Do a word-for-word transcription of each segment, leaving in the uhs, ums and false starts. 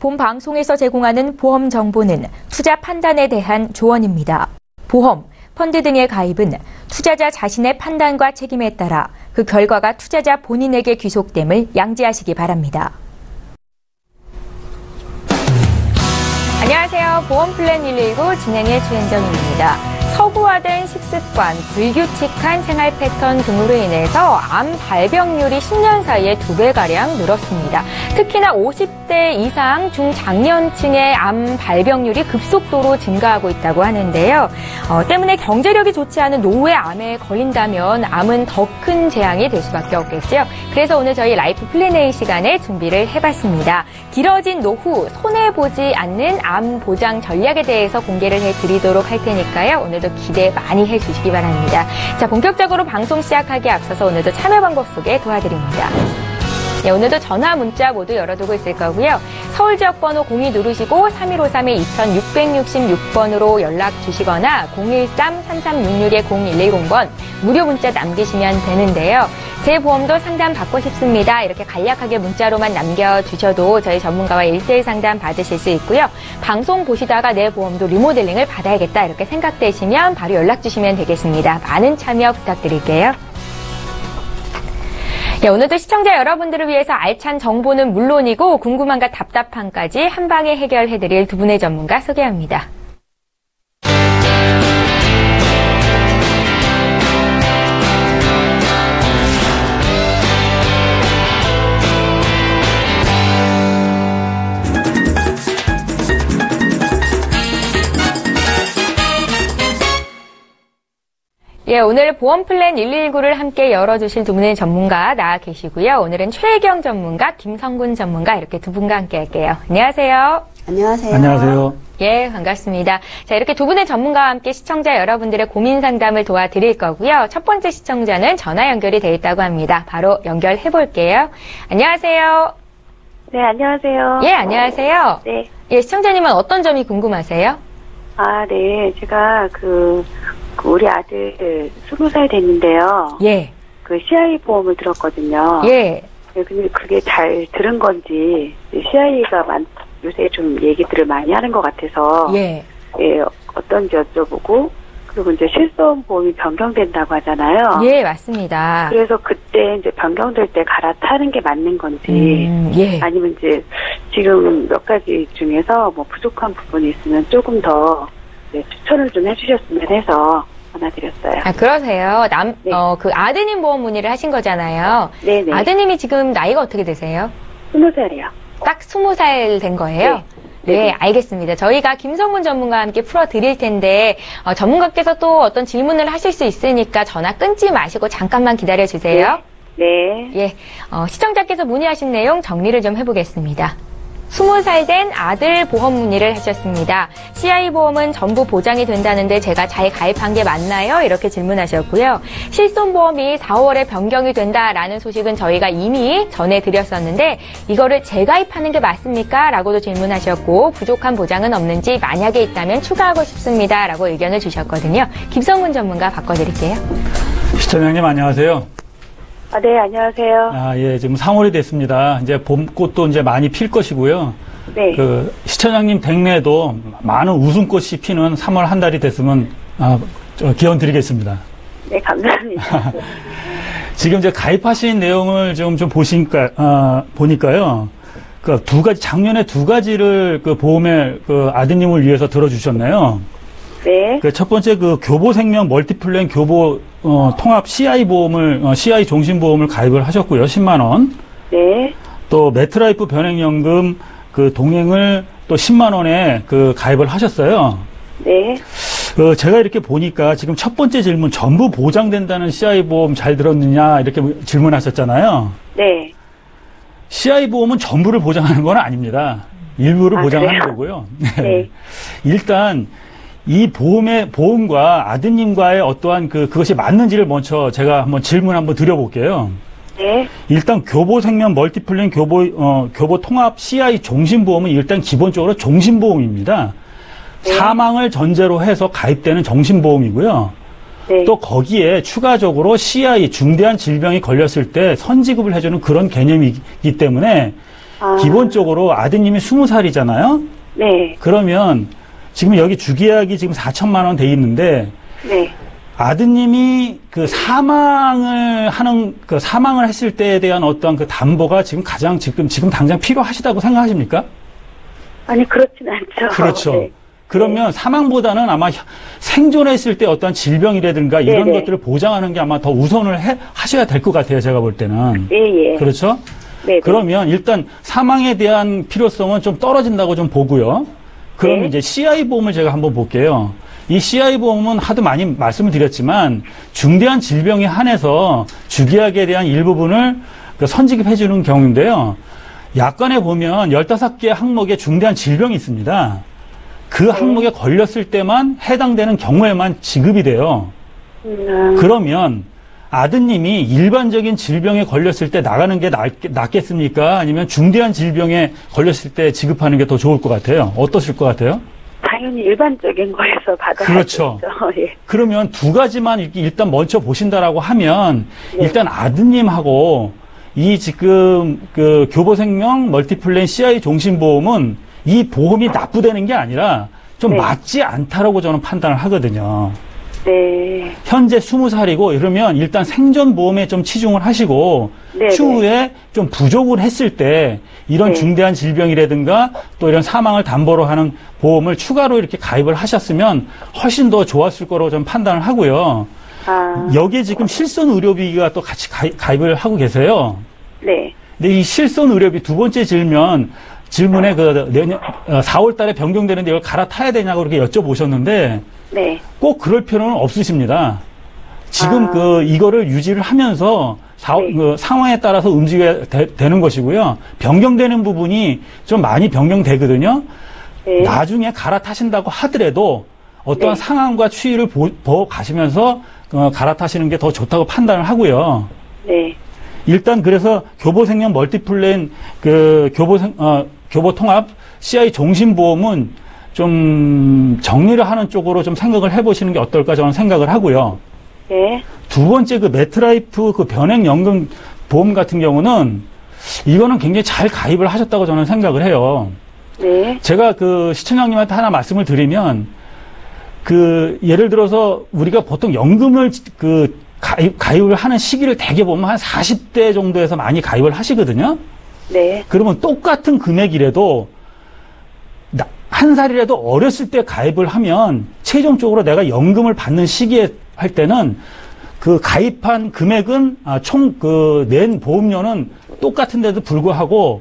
본 방송에서 제공하는 보험 정보는 투자 판단에 대한 조언입니다. 보험, 펀드 등의 가입은 투자자 자신의 판단과 책임에 따라 그 결과가 투자자 본인에게 귀속됨을 양지하시기 바랍니다. 안녕하세요. 보험플랜 일일구 진행의 최은정입니다. 서구화된 식습관, 불규칙한 생활 패턴 등으로 인해서 암 발병률이 십 년 사이에 두 배가량 늘었습니다. 특히나 오십 대 이상 중장년층의 암 발병률이 급속도로 증가하고 있다고 하는데요. 어, 때문에 경제력이 좋지 않은 노후의 암에 걸린다면 암은 더 큰 재앙이 될 수밖에 없겠죠. 그래서 오늘 저희 라이프 플랜 A 시간에 준비를 해봤습니다. 길어진 노후, 손해보지 않는 암 보장 전략에 대해서 공개를 해드리도록 할 테니까요. 오늘도 기대 많이 해주시기 바랍니다. 자, 본격적으로 방송 시작하기에 앞서서 오늘도 참여 방법 소개 도와드립니다. 네, 오늘도 전화, 문자 모두 열어두고 있을 거고요. 서울 지역번호 공이 누르시고 삼일오삼 이육육육 번으로 연락 주시거나 공일삼 삼삼육육 공일일공 번 무료 문자 남기시면 되는데요. 제 보험도 상담 받고 싶습니다. 이렇게 간략하게 문자로만 남겨주셔도 저희 전문가와 일대일 상담 받으실 수 있고요. 방송 보시다가 내 보험도 리모델링을 받아야겠다 이렇게 생각되시면 바로 연락 주시면 되겠습니다. 많은 참여 부탁드릴게요. 네, 오늘도 시청자 여러분들을 위해서 알찬 정보는 물론이고 궁금한가 답답한까지 한 방에 해결해드릴 두 분의 전문가 소개합니다. 예, 오늘 보험플랜 일일구를 함께 열어주실 두 분의 전문가 나와 계시고요. 오늘은 최혜경 전문가, 김성군 전문가 이렇게 두 분과 함께 할게요. 안녕하세요. 안녕하세요. 안녕하세요. 예, 반갑습니다. 자, 이렇게 두 분의 전문가와 함께 시청자 여러분들의 고민 상담을 도와드릴 거고요. 첫 번째 시청자는 전화 연결이 돼 있다고 합니다. 바로 연결해 볼게요. 안녕하세요. 네, 안녕하세요. 예, 안녕하세요. 네. 예, 시청자님은 어떤 점이 궁금하세요? 아, 네. 제가 그, 그 우리 아들 스무 살 됐는데요. 예. 그 씨아이이 보험을 들었거든요. 예. 네, 근데 그게 잘 들은 건지 씨아이이가 많, 요새 좀 얘기들을 많이 하는 것 같아서 예. 예, 어떤지 여쭤보고 그리고 이제 실손 보험이 변경된다고 하잖아요. 예, 맞습니다. 그래서 그때 이제 변경될 때 갈아타는 게 맞는 건지 음, 예. 아니면 이제 지금 몇 가지 중에서 뭐 부족한 부분이 있으면 조금 더 네, 추천을 좀 해주셨으면 해서 전화드렸어요. 아, 그러세요. 남, 네. 어, 그 아드님 보험 문의를 하신 거잖아요. 네네. 아드님이 지금 나이가 어떻게 되세요? 스무 살이요. 딱 스무 살 된 거예요? 네. 네, 네네. 알겠습니다. 저희가 김성군 전문가와 함께 풀어드릴 텐데 어, 전문가께서 또 어떤 질문을 하실 수 있으니까 전화 끊지 마시고 잠깐만 기다려주세요. 네. 예, 어, 시청자께서 문의하신 내용 정리를 좀 해보겠습니다. 스무 살 된 아들 보험 문의를 하셨습니다. 씨아이이 보험은 전부 보장이 된다는데 제가 잘 가입한 게 맞나요? 이렇게 질문하셨고요. 실손보험이 사월에 변경이 된다라는 소식은 저희가 이미 전해드렸었는데 이거를 재가입하는 게 맞습니까? 라고도 질문하셨고 부족한 보장은 없는지 만약에 있다면 추가하고 싶습니다. 라고 의견을 주셨거든요. 김성군 전문가 바꿔드릴게요. 시청자님 안녕하세요. 아, 네, 안녕하세요. 아, 예, 지금 삼월이 됐습니다. 이제 봄꽃도 이제 많이 필 것이고요. 네. 그, 시청자님 댁내도 많은 웃음꽃이 피는 삼월 한 달이 됐으면, 아, 저 기원 드리겠습니다. 네, 감사합니다. 지금 이제 가입하신 내용을 좀, 좀 보시니까, 아, 보니까요. 그 두 가지, 작년에 두 가지를 그 보험에 그 아드님을 위해서 들어주셨나요? 네. 그 첫 번째 그 교보생명 멀티플랜 교보 어, 통합 씨아이이 보험을 어, 씨아이이 종신보험을 가입을 하셨고요. 십만 원. 네. 또 매트라이프 변액연금 그 동행을 또 십만 원에 그 가입을 하셨어요. 네. 그 제가 이렇게 보니까 지금 첫 번째 질문 전부 보장된다는 씨아이이 보험 잘 들었느냐 이렇게 질문하셨잖아요. 네. 씨아이이 보험은 전부를 보장하는 건 아닙니다. 일부를 아, 보장하는 그래요? 거고요. 네. 일단 이 보험의 보험과 아드님과의 어떠한 그 그것이 맞는지를 먼저 제가 한번 질문 한번 드려볼게요. 네. 일단 교보생명 멀티플랜 교보 어, 교보 통합 씨아이이 종신보험은 일단 기본적으로 종신보험입니다. 네. 사망을 전제로 해서 가입되는 종신보험이고요. 네. 또 거기에 추가적으로 씨아이이 중대한 질병이 걸렸을 때 선지급을 해주는 그런 개념이기 때문에 아. 기본적으로 아드님이 스무 살이잖아요. 네. 그러면 지금 여기 주계약이 지금 사천만 원 돼 있는데 네. 아드님이 그 사망을 하는 그 사망을 했을 때에 대한 어떤 그 담보가 지금 가장 지금 지금 당장 필요하시다고 생각하십니까? 아니, 그렇진 않죠. 그렇죠. 네. 그러면 사망보다는 아마 생존했을 때 어떤 질병이라든가 이런 네네. 것들을 보장하는 게 아마 더 우선을 해, 하셔야 될 것 같아요. 제가 볼 때는. 예, 예. 그렇죠? 네. 그러면 일단 사망에 대한 필요성은 좀 떨어진다고 좀 보고요. 그러면 네. 이제 씨아이 보험을 제가 한번 볼게요. 이 씨아이 보험은 하도 많이 말씀을 드렸지만 중대한 질병에 한해서 주계약에 대한 일부분을 그 선지급해 주는 경우인데요. 약관에 보면 열다섯 개 항목의 중대한 질병이 있습니다. 그 항목에 걸렸을 때만 해당되는 경우에만 지급이 돼요. 음, 그러면 아드님이 일반적인 질병에 걸렸을 때 나가는 게 낫, 낫겠습니까? 아니면 중대한 질병에 걸렸을 때 지급하는 게 더 좋을 것 같아요? 어떠실 것 같아요? 당연히 일반적인 거에서 받아야죠. 그렇죠. 예. 그러면 두 가지만 이렇게 일단 먼저 보신다라고 하면 네. 일단 아드님하고 이 지금 그 교보생명 멀티플랜 씨아이 종신보험은 이 보험이 납부되는 게 아니라 좀 네. 맞지 않다라고 저는 판단을 하거든요. 네. 현재 스무 살이고 이러면 일단 생존보험에 좀 치중을 하시고 네네. 추후에 좀 부족을 했을 때 이런 네. 중대한 질병이라든가 또 이런 사망을 담보로 하는 보험을 추가로 이렇게 가입을 하셨으면 훨씬 더 좋았을 거라고 좀 판단을 하고요. 아, 여기에 지금 실손 의료비가 또 같이 가입, 가입을 하고 계세요. 네. 근데 이 실손 의료비 두 번째 질문, 질문에 그 내년 사월 달에 변경되는데 이걸 갈아타야 되냐고 그렇게 여쭤보셨는데 네. 꼭 그럴 필요는 없으십니다. 지금 아. 그 이거를 유지를 하면서 사, 네. 그 상황에 따라서 움직여야 되, 되는 것이고요. 변경되는 부분이 좀 많이 변경되거든요. 네. 나중에 갈아타신다고 하더라도 어떠한 네. 상황과 추이를 보, 보 가시면서 어, 갈아타시는 게 더 좋다고 판단을 하고요. 네. 일단 그래서 교보생명 멀티플랜 그 교보생 어, 교보통합 씨아이 종신보험은 좀 정리를 하는 쪽으로 좀 생각을 해보시는 게 어떨까 저는 생각을 하고요. 네. 두 번째 그 메트라이프 그 변액연금 보험 같은 경우는 이거는 굉장히 잘 가입을 하셨다고 저는 생각을 해요. 네. 제가 그 시청자님한테 하나 말씀을 드리면 그 예를 들어서 우리가 보통 연금을 그 가입, 가입을 하는 시기를 대개 보면 한 사십 대 정도에서 많이 가입을 하시거든요. 네. 그러면 똑같은 금액이라도 나- 한 살이라도 어렸을 때 가입을 하면 최종적으로 내가 연금을 받는 시기에 할 때는 그 가입한 금액은 아, 총 그 낸 보험료는 똑같은데도 불구하고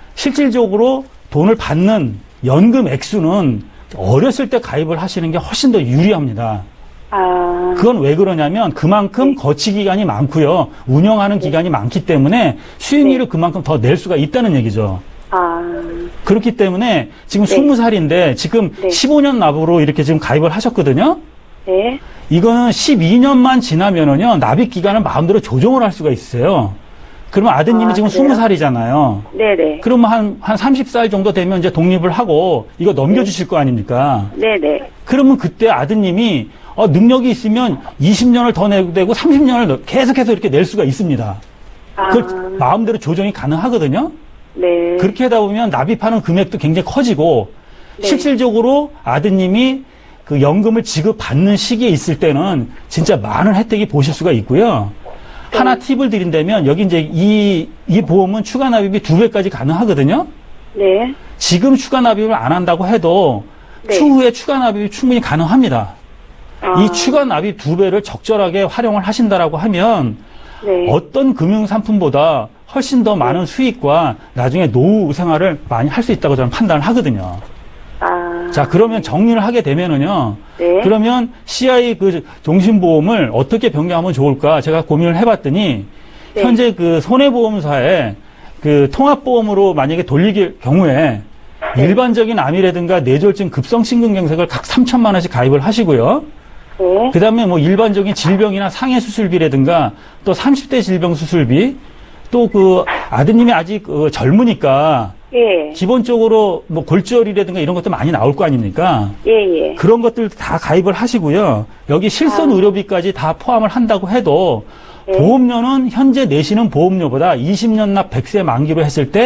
실질적으로 돈을 받는 연금 액수는 어렸을 때 가입을 하시는 게 훨씬 더 유리합니다. 아, 그건 왜 그러냐면 그만큼 네. 거치 기간이 많고요. 운영하는 기간이 많기 때문에 수익률을 네. 그만큼 더 낼 수가 있다는 얘기죠. 아, 그렇기 때문에 지금 네. 스무 살인데 지금 네. 십오 년 납으로 이렇게 지금 가입을 하셨거든요. 네. 이거는 십이 년만 지나면은요, 납입 기간을 마음대로 조정을 할 수가 있어요. 그러면 아드님이 아, 지금 그래요? 스무 살이잖아요. 네네. 그러면 한, 한 서른 살 정도 되면 이제 독립을 하고 이거 넘겨주실 거 아닙니까? 네네. 그러면 그때 아드님이 어, 능력이 있으면 이십 년을 더 내도 되고 삼십 년을 계속해서 이렇게 낼 수가 있습니다. 아, 그 마음대로 조정이 가능하거든요. 네. 그렇게 하다 보면 납입하는 금액도 굉장히 커지고 네. 실질적으로 아드님이 그 연금을 지급받는 시기에 있을 때는 진짜 많은 혜택이 보실 수가 있고요. 네. 하나 팁을 드린다면 여기 이제 이, 이 보험은 추가 납입이 두 배까지 가능하거든요. 네. 지금 추가 납입을 안 한다고 해도 네. 추후에 추가 납입이 충분히 가능합니다. 아, 이 추가 납입 두 배를 적절하게 활용을 하신다라고 하면 네. 어떤 금융 상품보다 훨씬 더 많은 수익과 나중에 노후 생활을 많이 할 수 있다고 저는 판단을 하거든요. 아, 자, 그러면 정리를 하게 되면은요. 네. 그러면 씨아이 그 종신보험을 어떻게 변경하면 좋을까 제가 고민을 해봤더니 네. 현재 그 손해보험사에 그 통합보험으로 만약에 돌릴 경우에 네. 일반적인 암이라든가 뇌졸중 급성 심근경색을 각 삼천만 원씩 가입을 하시고요. 네. 그 다음에 뭐 일반적인 질병이나 상해 수술비라든가 또 삼십 대 질병 수술비 또 그 아드님이 아직 그 젊으니까 예. 기본적으로 뭐 골절이라든가 이런 것도 많이 나올 거 아닙니까? 예, 예. 그런 것들 다 가입을 하시고요. 여기 실손 아. 의료비까지 다 포함을 한다고 해도 네. 보험료는 현재 내시는 보험료보다 이십 년 납 백 세 만기로 했을 때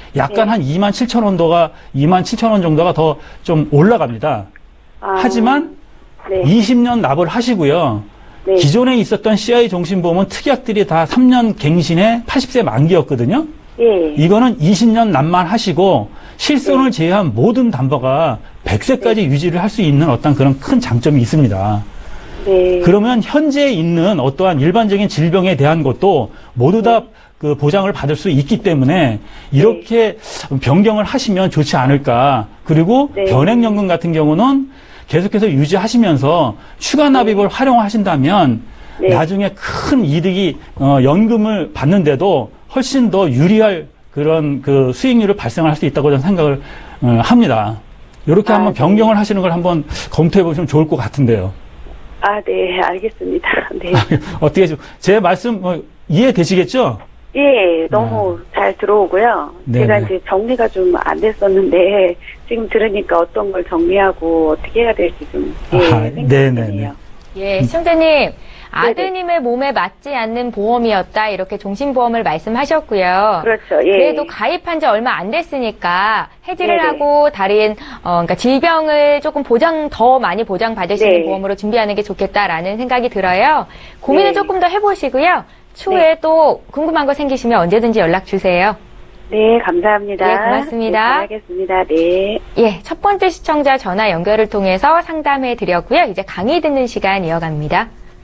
약간 네. 한 이만 칠천 원도가 이만 칠천 원 정도가 더 좀 올라갑니다. 아, 하지만 네. 이십 년 납을 하시고요. 네. 기존에 있었던 씨아이 종신보험은 특약들이 다 삼 년 갱신에 팔십 세 만기였거든요. 예. 이거는 이십 년 납만 하시고 실손을 네. 제외한 모든 담보가 백 세까지 유지를 할 수 있는 어떤 그런 큰 장점이 있습니다. 네. 그러면 현재 있는 어떠한 일반적인 질병에 대한 것도 모두 다 그 보장을 받을 수 있기 때문에 이렇게 변경을 하시면 좋지 않을까. 그리고 네. 변액연금 같은 경우는 계속해서 유지하시면서 추가 납입을 활용하신다면 네. 나중에 큰 이득이 어, 연금을 받는데도 훨씬 더 유리할 그런 그 수익률을 발생할 수 있다고 저는 생각을 어, 합니다. 이렇게 아, 한번 네. 변경을 하시는 걸 한번 검토해 보시면 좋을 것 같은데요. 아, 네, 알겠습니다. 네. 어떻게 좀 제 말씀 어, 이해되시겠죠? 예, 너무 잘 들어오고요. 네네. 제가 이제 정리가 좀 안 됐었는데, 지금 들으니까 어떤 걸 정리하고 어떻게 해야 될지 좀, 예, 아, 생각이 네네네. 드네요. 예, 시청자님. 아드님의 몸에 맞지 않는 보험이었다. 이렇게 종신보험을 말씀하셨고요. 그렇죠, 예. 그래도 가입한 지 얼마 안 됐으니까 해지를 네네. 하고 다른 어 그러니까 질병을 조금 보장 더 많이 보장 받을 수 있는 네. 보험으로 준비하는 게 좋겠다라는 생각이 들어요. 고민을 네. 조금 더 해보시고요. 추후에 네. 또 궁금한 거 생기시면 언제든지 연락 주세요. 네, 감사합니다. 예, 고맙습니다. 네, 잘하겠습니다. 네. 예, 첫 번째 시청자 전화 연결을 통해서 상담해 드렸고요. 이제 강의 듣는 시간 이어갑니다.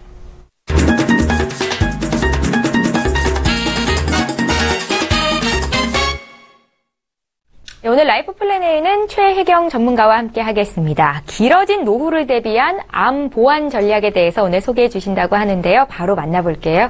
오늘 라이프 플랜에는 최혜경 전문가와 함께 하겠습니다. 길어진 노후를 대비한 암 보완 전략에 대해서 오늘 소개해 주신다고 하는데요. 바로 만나볼게요.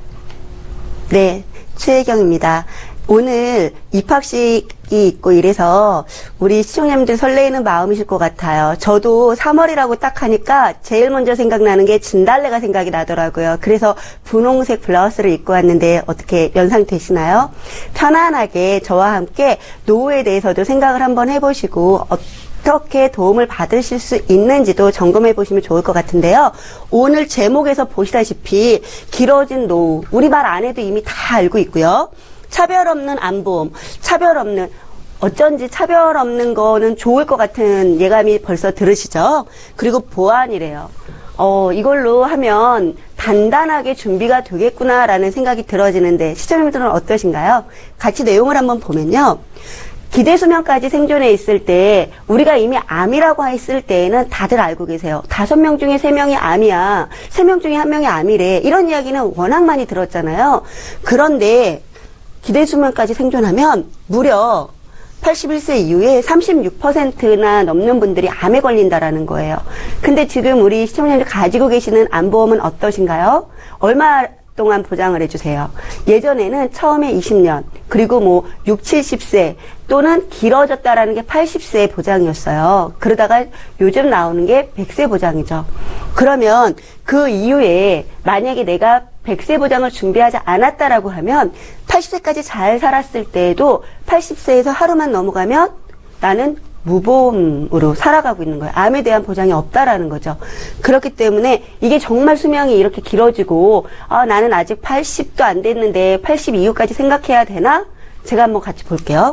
네, 최혜경입니다. 오늘 입학식이 있고 이래서 우리 시청자님들 설레이는 마음이실 것 같아요. 저도 삼월이라고 딱 하니까 제일 먼저 생각나는 게 진달래가 생각이 나더라고요. 그래서 분홍색 블라우스를 입고 왔는데 어떻게 연상되시나요? 편안하게 저와 함께 노후에 대해서도 생각을 한번 해보시고 어떻게 도움을 받으실 수 있는지도 점검해 보시면 좋을 것 같은데요. 오늘 제목에서 보시다시피 길어진 노후, 우리 말 안 해도 이미 다 알고 있고요. 차별 없는 암보험, 차별 없는, 어쩐지 차별 없는 거는 좋을 것 같은 예감이 벌써 들으시죠? 그리고 보완이래요. 어, 이걸로 하면 단단하게 준비가 되겠구나라는 생각이 들어지는데 시청자님들은 어떠신가요? 같이 내용을 한번 보면요. 기대수명까지 생존해 있을 때 우리가 이미 암이라고 했을 때에는 다들 알고 계세요. 다섯 명 중에 세 명이 암이야. 세 명 중에 한 명이 암이래. 이런 이야기는 워낙 많이 들었잖아요. 그런데 기대수명까지 생존하면 무려 팔십일 세 이후에 삼십육 퍼센트나 넘는 분들이 암에 걸린다라는 거예요. 근데 지금 우리 시청자님들 가지고 계시는 암보험은 어떠신가요? 얼마 동안 보장을 해주세요. 예전에는 처음에 이십 년, 그리고 뭐 육, 칠십 세 또는 길어졌다라는 게 팔십 세 보장이었어요. 그러다가 요즘 나오는 게 백 세 보장이죠. 그러면 그 이후에 만약에 내가 백 세 보장을 준비하지 않았다라고 하면 팔십 세까지 잘 살았을 때에도 팔십 세에서 하루만 넘어가면 나는 무보험으로 살아가고 있는 거예요. 암에 대한 보장이 없다라는 거죠. 그렇기 때문에 이게 정말 수명이 이렇게 길어지고 아 나는 아직 팔십도 안 됐는데 팔십 이후까지 생각해야 되나? 제가 한번 같이 볼게요.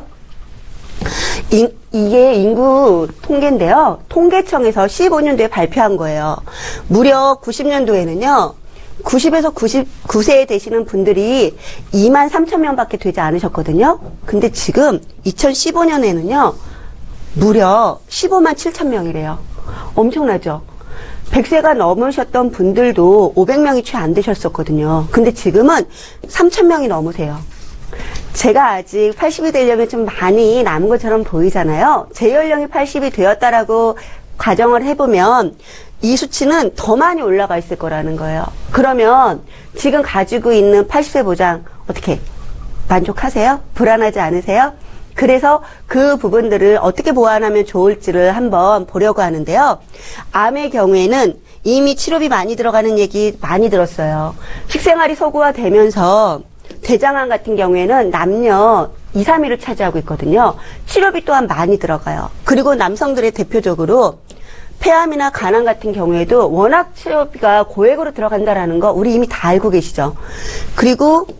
이, 이게 인구 통계인데요. 통계청에서 십오 년도에 발표한 거예요. 무려 구십 년도에는요. 구십에서 구십구 세 되시는 분들이 이만 삼천 명밖에 되지 않으셨거든요. 근데 지금 이천십오 년에는요. 무려 십오만 칠천 명이래요. 엄청나죠? 백 세가 넘으셨던 분들도 오백 명이 채 안 되셨었거든요. 근데 지금은 삼천 명이 넘으세요. 제가 아직 팔십이 되려면 좀 많이 남은 것처럼 보이잖아요. 제 연령이 팔십이 되었다라고 가정을 해보면 이 수치는 더 많이 올라가 있을 거라는 거예요. 그러면 지금 가지고 있는 팔십 세 보장 어떻게 만족하세요? 불안하지 않으세요? 그래서 그 부분들을 어떻게 보완하면 좋을지를 한번 보려고 하는데요. 암의 경우에는 이미 치료비 많이 들어가는 얘기 많이 들었어요. 식생활이 서구화되면서 대장암 같은 경우에는 남녀 이, 삼 위를 차지하고 있거든요. 치료비 또한 많이 들어가요. 그리고 남성들의 대표적으로 폐암이나 간암 같은 경우에도 워낙 치료비가 고액으로 들어간다라는 거 우리 이미 다 알고 계시죠. 그리고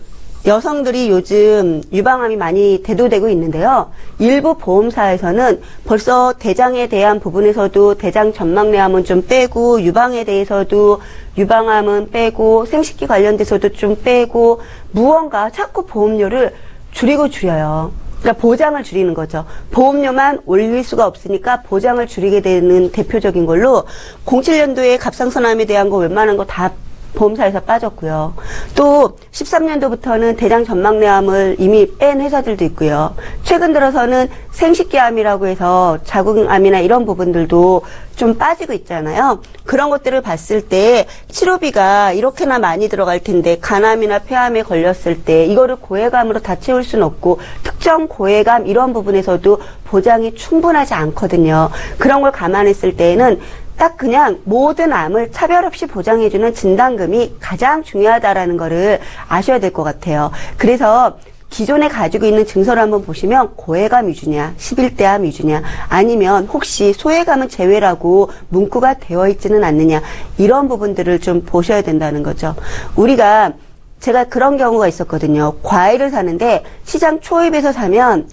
여성들이 요즘 유방암이 많이 대두되고 있는데요. 일부 보험사에서는 벌써 대장에 대한 부분에서도 대장 점막내암은 좀 빼고, 유방에 대해서도 유방암은 빼고, 생식기 관련돼서도 좀 빼고, 무언가 자꾸 보험료를 줄이고 줄여요. 그러니까 보장을 줄이는 거죠. 보험료만 올릴 수가 없으니까 보장을 줄이게 되는 대표적인 걸로 공칠 년도에 갑상선암에 대한 거 웬만한 거 다 보험사에서 빠졌고요. 또 십삼 년도부터는 대장 점막내암을 이미 뺀 회사들도 있고요. 최근 들어서는 생식기암이라고 해서 자궁암이나 이런 부분들도 좀 빠지고 있잖아요. 그런 것들을 봤을 때 치료비가 이렇게나 많이 들어갈 텐데 간암이나 폐암에 걸렸을 때 이거를 고해감으로 다 채울 수는 없고 특정 고해감 이런 부분에서도 보장이 충분하지 않거든요. 그런 걸 감안했을 때에는 딱 그냥 모든 암을 차별 없이 보장해주는 진단금이 가장 중요하다라는 거를 아셔야 될 것 같아요. 그래서 기존에 가지고 있는 증서를 한번 보시면 고해감 위주냐, 십일 대 암 위주냐, 아니면 혹시 소해감은 제외라고 문구가 되어 있지는 않느냐, 이런 부분들을 좀 보셔야 된다는 거죠. 우리가 제가 그런 경우가 있었거든요. 과일을 사는데 시장 초입에서 사면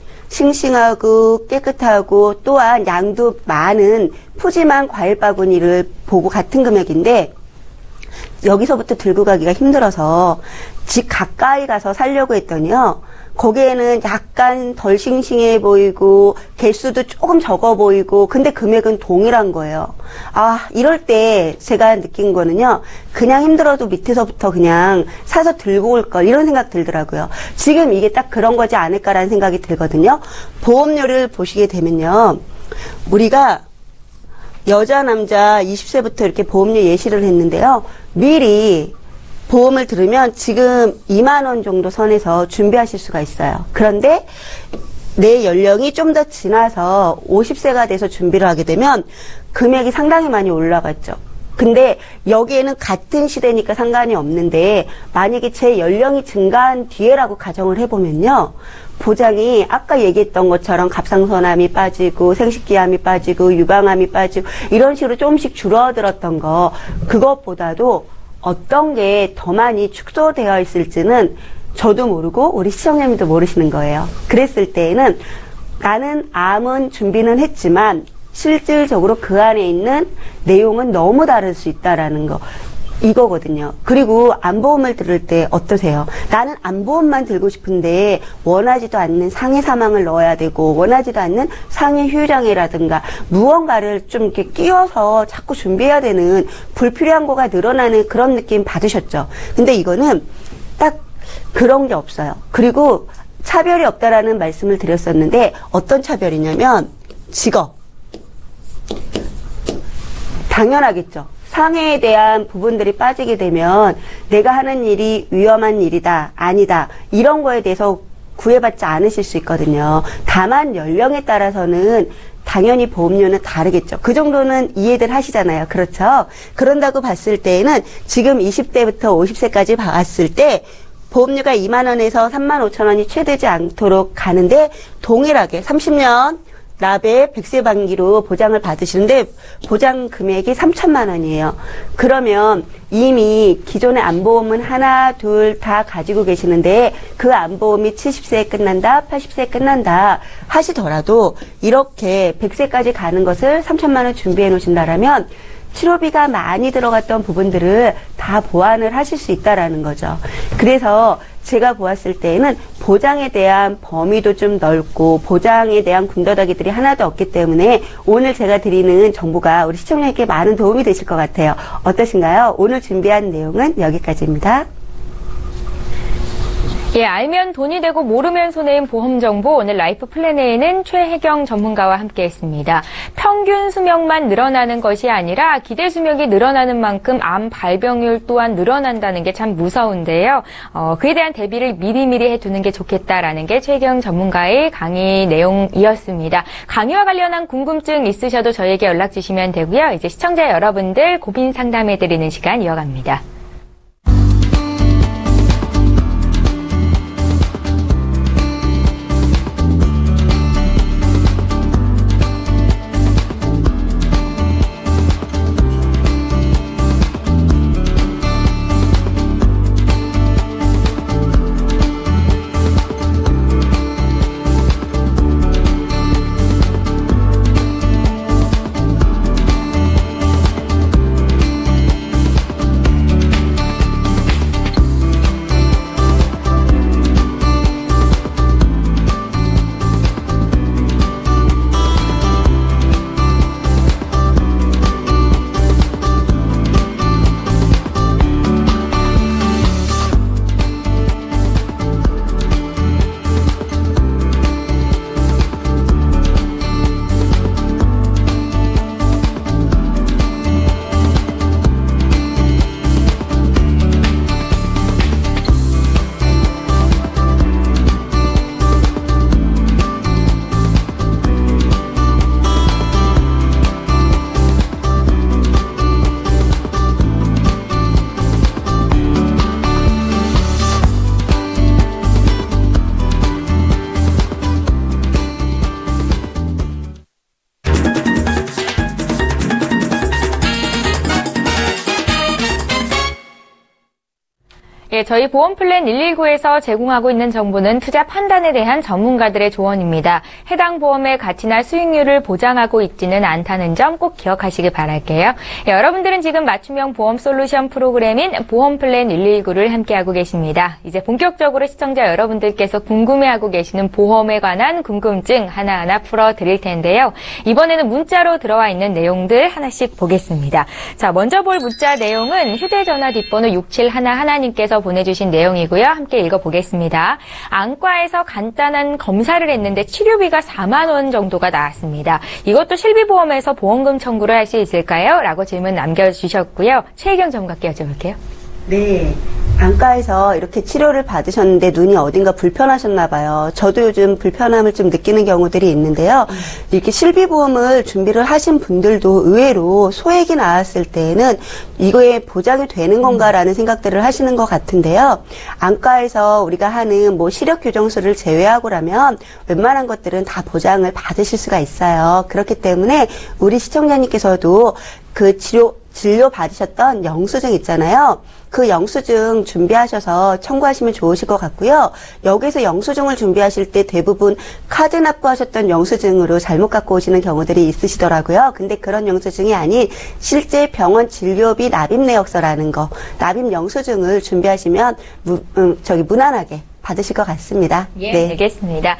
싱싱하고 깨끗하고 또한 양도 많은 푸짐한 과일 바구니를 보고 같은 금액인데 여기서부터 들고 가기가 힘들어서 집 가까이 가서 사려고 했더니요. 거기에는 약간 덜 싱싱해 보이고 개수도 조금 적어 보이고 근데 금액은 동일한 거예요. 아, 이럴 때 제가 느낀 거는요. 그냥 힘들어도 밑에서부터 그냥 사서 들고 올 걸 이런 생각 들더라고요. 지금 이게 딱 그런 거지 않을까라는 생각이 들거든요. 보험료를 보시게 되면요. 우리가 여자 남자 이십 세부터 이렇게 보험료 예시를 했는데요. 미리 보험을 들으면 지금 이만 원 정도 선에서 준비하실 수가 있어요. 그런데 내 연령이 좀 더 지나서 오십 세가 돼서 준비를 하게 되면 금액이 상당히 많이 올라갔죠. 근데 여기에는 같은 시대니까 상관이 없는데 만약에 제 연령이 증가한 뒤에라고 가정을 해보면요. 보장이 아까 얘기했던 것처럼 갑상선암이 빠지고 생식기암이 빠지고 유방암이 빠지고 이런 식으로 조금씩 줄어들었던 거 그것보다도 어떤 게 더 많이 축소되어 있을지는 저도 모르고 우리 시청자님도 모르시는 거예요. 그랬을 때에는 나는 암은 준비는 했지만 실질적으로 그 안에 있는 내용은 너무 다를 수 있다라는 거. 이거거든요. 그리고 암보험을 들을 때 어떠세요? 나는 암보험만 들고 싶은데 원하지도 않는 상해 사망을 넣어야 되고 원하지도 않는 상해 휴장이라든가 무언가를 좀 이렇게 끼워서 자꾸 준비해야 되는 불필요한 거가 늘어나는 그런 느낌 받으셨죠? 근데 이거는 딱 그런 게 없어요. 그리고 차별이 없다라는 말씀을 드렸었는데 어떤 차별이냐면 직업. 당연하겠죠. 상해에 대한 부분들이 빠지게 되면 내가 하는 일이 위험한 일이다, 아니다 이런 거에 대해서 구애받지 않으실 수 있거든요. 다만 연령에 따라서는 당연히 보험료는 다르겠죠. 그 정도는 이해들 하시잖아요. 그렇죠? 그런다고 봤을 때에는 지금 이십 대부터 오십 세까지 봤을 때 보험료가 이만 원에서 삼만 오천 원이 최대지 않도록 가는데 동일하게 삼십 년 납의 백 세 만기로 보장을 받으시는데 보장 금액이 삼천만 원이에요. 그러면 이미 기존의 암보험은 하나, 둘 다 가지고 계시는데 그 암보험이 칠십 세에 끝난다, 팔십 세에 끝난다 하시더라도 이렇게 백 세까지 가는 것을 삼천만 원 준비해 놓으신다라면 치료비가 많이 들어갔던 부분들을 다 보완을 하실 수 있다라는 거죠. 그래서 제가 보았을 때에는 보장에 대한 범위도 좀 넓고 보장에 대한 군더더기들이 하나도 없기 때문에 오늘 제가 드리는 정보가 우리 시청자님께 많은 도움이 되실 것 같아요. 어떠신가요? 오늘 준비한 내용은 여기까지입니다. 예, 알면 돈이 되고 모르면 손해인 보험 정보 오늘 라이프 플래너에는 최혜경 전문가와 함께했습니다. 평균 수명만 늘어나는 것이 아니라 기대 수명이 늘어나는 만큼 암 발병률 또한 늘어난다는 게 참 무서운데요. 어, 그에 대한 대비를 미리미리 해두는 게 좋겠다라는 게 최혜경 전문가의 강의 내용이었습니다. 강의와 관련한 궁금증 있으셔도 저희에게 연락 주시면 되고요. 이제 시청자 여러분들 고민 상담해드리는 시간 이어갑니다. 예, 저희 보험플랜 일일구에서 제공하고 있는 정보는 투자 판단에 대한 전문가들의 조언입니다. 해당 보험의 가치나 수익률을 보장하고 있지는 않다는 점 꼭 기억하시길 바랄게요. 예, 여러분들은 지금 맞춤형 보험 솔루션 프로그램인 보험플랜 일일구를 함께하고 계십니다. 이제 본격적으로 시청자 여러분들께서 궁금해하고 계시는 보험에 관한 궁금증 하나하나 풀어드릴 텐데요. 이번에는 문자로 들어와 있는 내용들 하나씩 보겠습니다. 자, 먼저 볼 문자 내용은 휴대전화 뒷번호 육칠일일님께서 보내주신 내용이고요. 함께 읽어보겠습니다. 안과에서 간단한 검사를 했는데 치료비가 사만 원 정도가 나왔습니다. 이것도 실비보험에서 보험금 청구를 할 수 있을까요? 라고 질문 남겨주셨고요. 최혜경 전문가께 여쭤볼게요. 네. 안과에서 이렇게 치료를 받으셨는데 눈이 어딘가 불편하셨나 봐요. 저도 요즘 불편함을 좀 느끼는 경우들이 있는데요. 이렇게 실비보험을 준비를 하신 분들도 의외로 소액이 나왔을 때에는 이거에 보장이 되는 건가라는 생각들을 하시는 것 같은데요. 안과에서 우리가 하는 뭐 시력 교정술을 제외하고라면 웬만한 것들은 다 보장을 받으실 수가 있어요. 그렇기 때문에 우리 시청자님께서도 그 치료 진료 받으셨던 영수증 있잖아요. 그 영수증 준비하셔서 청구하시면 좋으실 것 같고요. 여기서 영수증을 준비하실 때 대부분 카드 납부하셨던 영수증으로 잘못 갖고 오시는 경우들이 있으시더라고요. 근데 그런 영수증이 아닌 실제 병원 진료비 납입 내역서라는 거, 납입 영수증을 준비하시면 무, 음, 저기 무난하게 받으실 것 같습니다. 예, 네. 알겠습니다.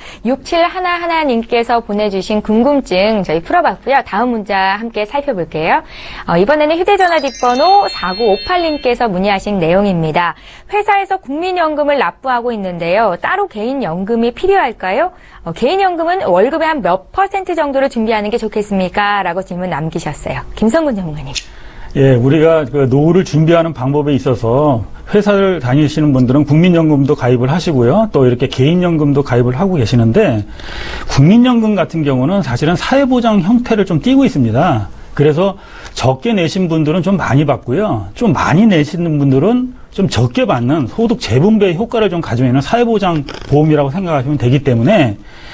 육칠일일님께서 보내주신 궁금증 저희 풀어봤고요. 다음 문자 함께 살펴볼게요. 어, 이번에는 휴대전화 뒷번호 사구오팔님께서 문의하신 내용입니다. 회사에서 국민연금을 납부하고 있는데요. 따로 개인연금이 필요할까요? 어, 개인연금은 월급의 한 몇 퍼센트 정도를 준비하는 게 좋겠습니까? 라고 질문 남기셨어요. 김성근 전문가님. 예, 우리가 그 노후를 준비하는 방법에 있어서 회사를 다니시는 분들은 국민연금도 가입을 하시고요. 또 이렇게 개인연금도 가입을 하고 계시는데 국민연금 같은 경우는 사실은 사회보장 형태를 좀 띠고 있습니다. 그래서 적게 내신 분들은 좀 많이 받고요. 좀 많이 내시는 분들은 좀 적게 받는 소득 재분배 효과를 좀 가지고 있는 사회보장 보험이라고 생각하시면 되기 때문에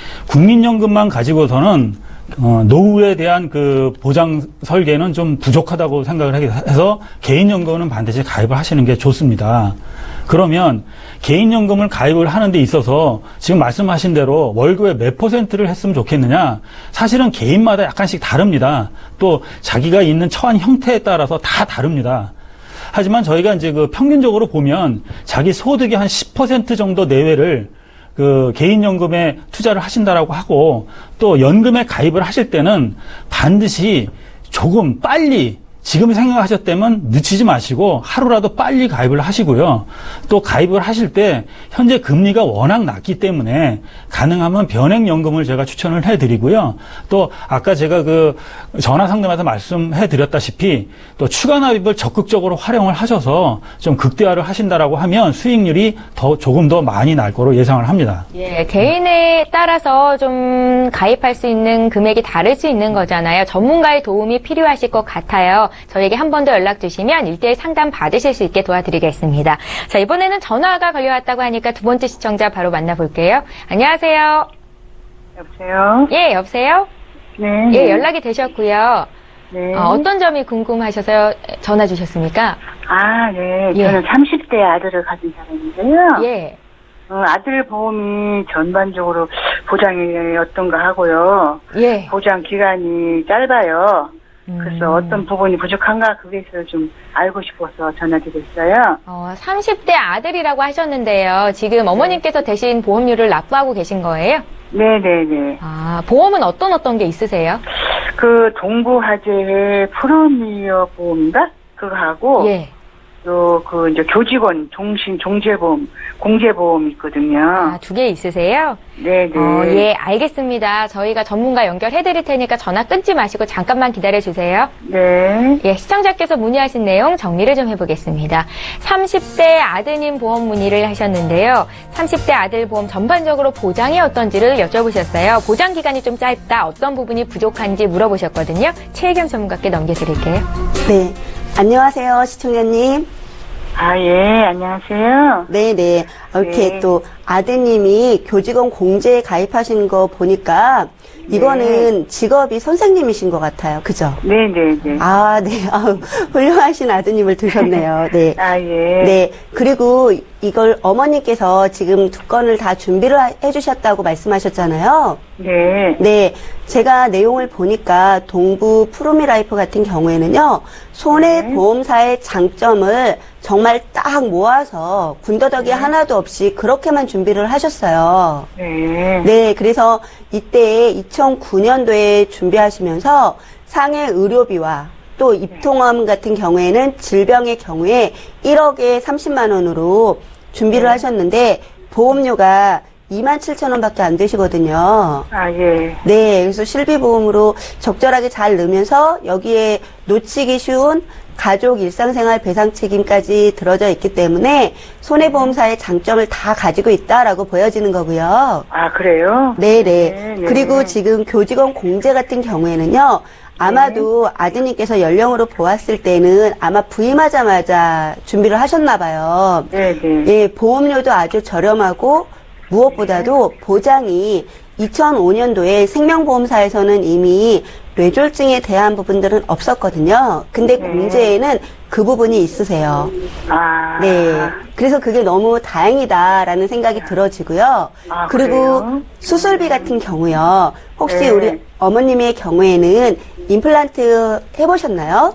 국민연금만 가지고서는 어, 노후에 대한 그 보장 설계는 좀 부족하다고 생각을 해서 개인연금은 반드시 가입을 하시는 게 좋습니다. 그러면 개인연금을 가입을 하는 데 있어서 지금 말씀하신 대로 월급의 몇 퍼센트를 했으면 좋겠느냐? 사실은 개인마다 약간씩 다릅니다. 또 자기가 있는 처한 형태에 따라서 다 다릅니다. 하지만 저희가 이제 그 평균적으로 보면 자기 소득의 한 십 퍼센트 정도 내외를 그 개인연금에 투자를 하신다라고 하고 또 연금에 가입을 하실 때는 반드시 조금 빨리 지금 생각하셨다면 늦추지 마시고 하루라도 빨리 가입을 하시고요. 또 가입을 하실 때 현재 금리가 워낙 낮기 때문에 가능하면 변액연금을 제가 추천을 해드리고요. 또 아까 제가 그 전화 상담에서 말씀해드렸다시피 또 추가 납입을 적극적으로 활용을 하셔서 좀 극대화를 하신다라고 하면 수익률이 더 조금 더 많이 날 거로 예상을 합니다. 예, 개인에 따라서 좀 가입할 수 있는 금액이 다를 수 있는 거잖아요. 전문가의 도움이 필요하실 것 같아요. 저에게 한 번 더 연락 주시면 일대일 상담 받으실 수 있게 도와드리겠습니다. 자, 이번에는 전화가 걸려왔다고 하니까 두 번째 시청자 바로 만나볼게요. 안녕하세요. 여보세요? 예, 여보세요? 네. 예, 연락이 되셨고요. 네. 어, 어떤 점이 궁금하셔서 전화 주셨습니까? 아, 네. 예. 저는 삼십 대 아들을 가진 사람인데요. 예. 어, 아들 보험이 전반적으로 보장이 어떤가 하고요. 예. 보장 기간이 짧아요. 그래서 음. 어떤 부분이 부족한가 그게서 좀 알고 싶어서 전화드렸어요. 어, 삼십 대 아들이라고 하셨는데요. 지금 어머님께서 대신 보험료를 납부하고 계신 거예요? 네네네. 아, 보험은 어떤 어떤 게 있으세요? 그 동부화재의 프로미어 보험인가? 그거 하고 예. 또 그 이제 교직원 종신 종재보험 공제보험 있거든요. 아, 두 개 있으세요? 네네. 어, 예, 알겠습니다. 저희가 전문가 연결해드릴 테니까 전화 끊지 마시고 잠깐만 기다려주세요. 네. 예, 시청자께서 문의하신 내용 정리를 좀 해보겠습니다. 삼십 대 아드님 보험 문의를 하셨는데요. 삼십 대 아들 보험 전반적으로 보장이 어떤지를 여쭤보셨어요. 보장 기간이 좀 짧다, 어떤 부분이 부족한지 물어보셨거든요. 최혜경 전문가께 넘겨드릴게요. 네. 안녕하세요, 시청자님. 아, 예, 안녕하세요. 네네. 이렇게 네. 또 아드님이 교직원 공제에 가입하신 거 보니까 이거는 직업이 선생님이신 것 같아요. 그죠? 네네네. 아, 네. 아우, 훌륭하신 아드님을 두셨네요. 네. 아, 예. 네. 그리고 이걸 어머니께서 지금 두 건을 다 준비를 하- 해주셨다고 말씀하셨잖아요. 네. 네. 제가 내용을 보니까 동부 푸르미라이프 같은 경우에는요, 손해보험사의 장점을 정말 딱 모아서 군더더기 하나도 없이 그렇게만 준비를 하셨어요. 네. 네, 그래서 이때 이천구 년도에 준비하시면서 상해 의료비와 또 입통암 같은 경우에는 질병의 경우에 일억에 삼십만 원으로 준비를 하셨는데 보험료가 이만 칠천 원밖에 안 되시거든요. 아, 예. 네, 그래서 실비보험으로 적절하게 잘 넣으면서 여기에 놓치기 쉬운 가족 일상생활 배상 책임까지 들어져 있기 때문에 손해보험사의 장점을 다 가지고 있다라고 보여지는 거고요. 아, 그래요? 네네. 네, 네. 그리고 지금 교직원 공제 같은 경우에는요, 아마도 아드님께서 연령으로 보았을 때는 아마 부임하자마자 준비를 하셨나 봐요. 네네. 예, 보험료도 아주 저렴하고 무엇보다도 보장이 이천오 년도에 생명보험사에서는 이미 뇌졸중에 대한 부분들은 없었거든요. 근데 네. 공제에는 그 부분이 있으세요. 아. 네. 그래서 그게 너무 다행이다라는 생각이 들어지고요. 아, 그리고 그래요? 수술비 같은 경우요. 혹시 네. 우리 어머님의 경우에는 임플란트 해보셨나요?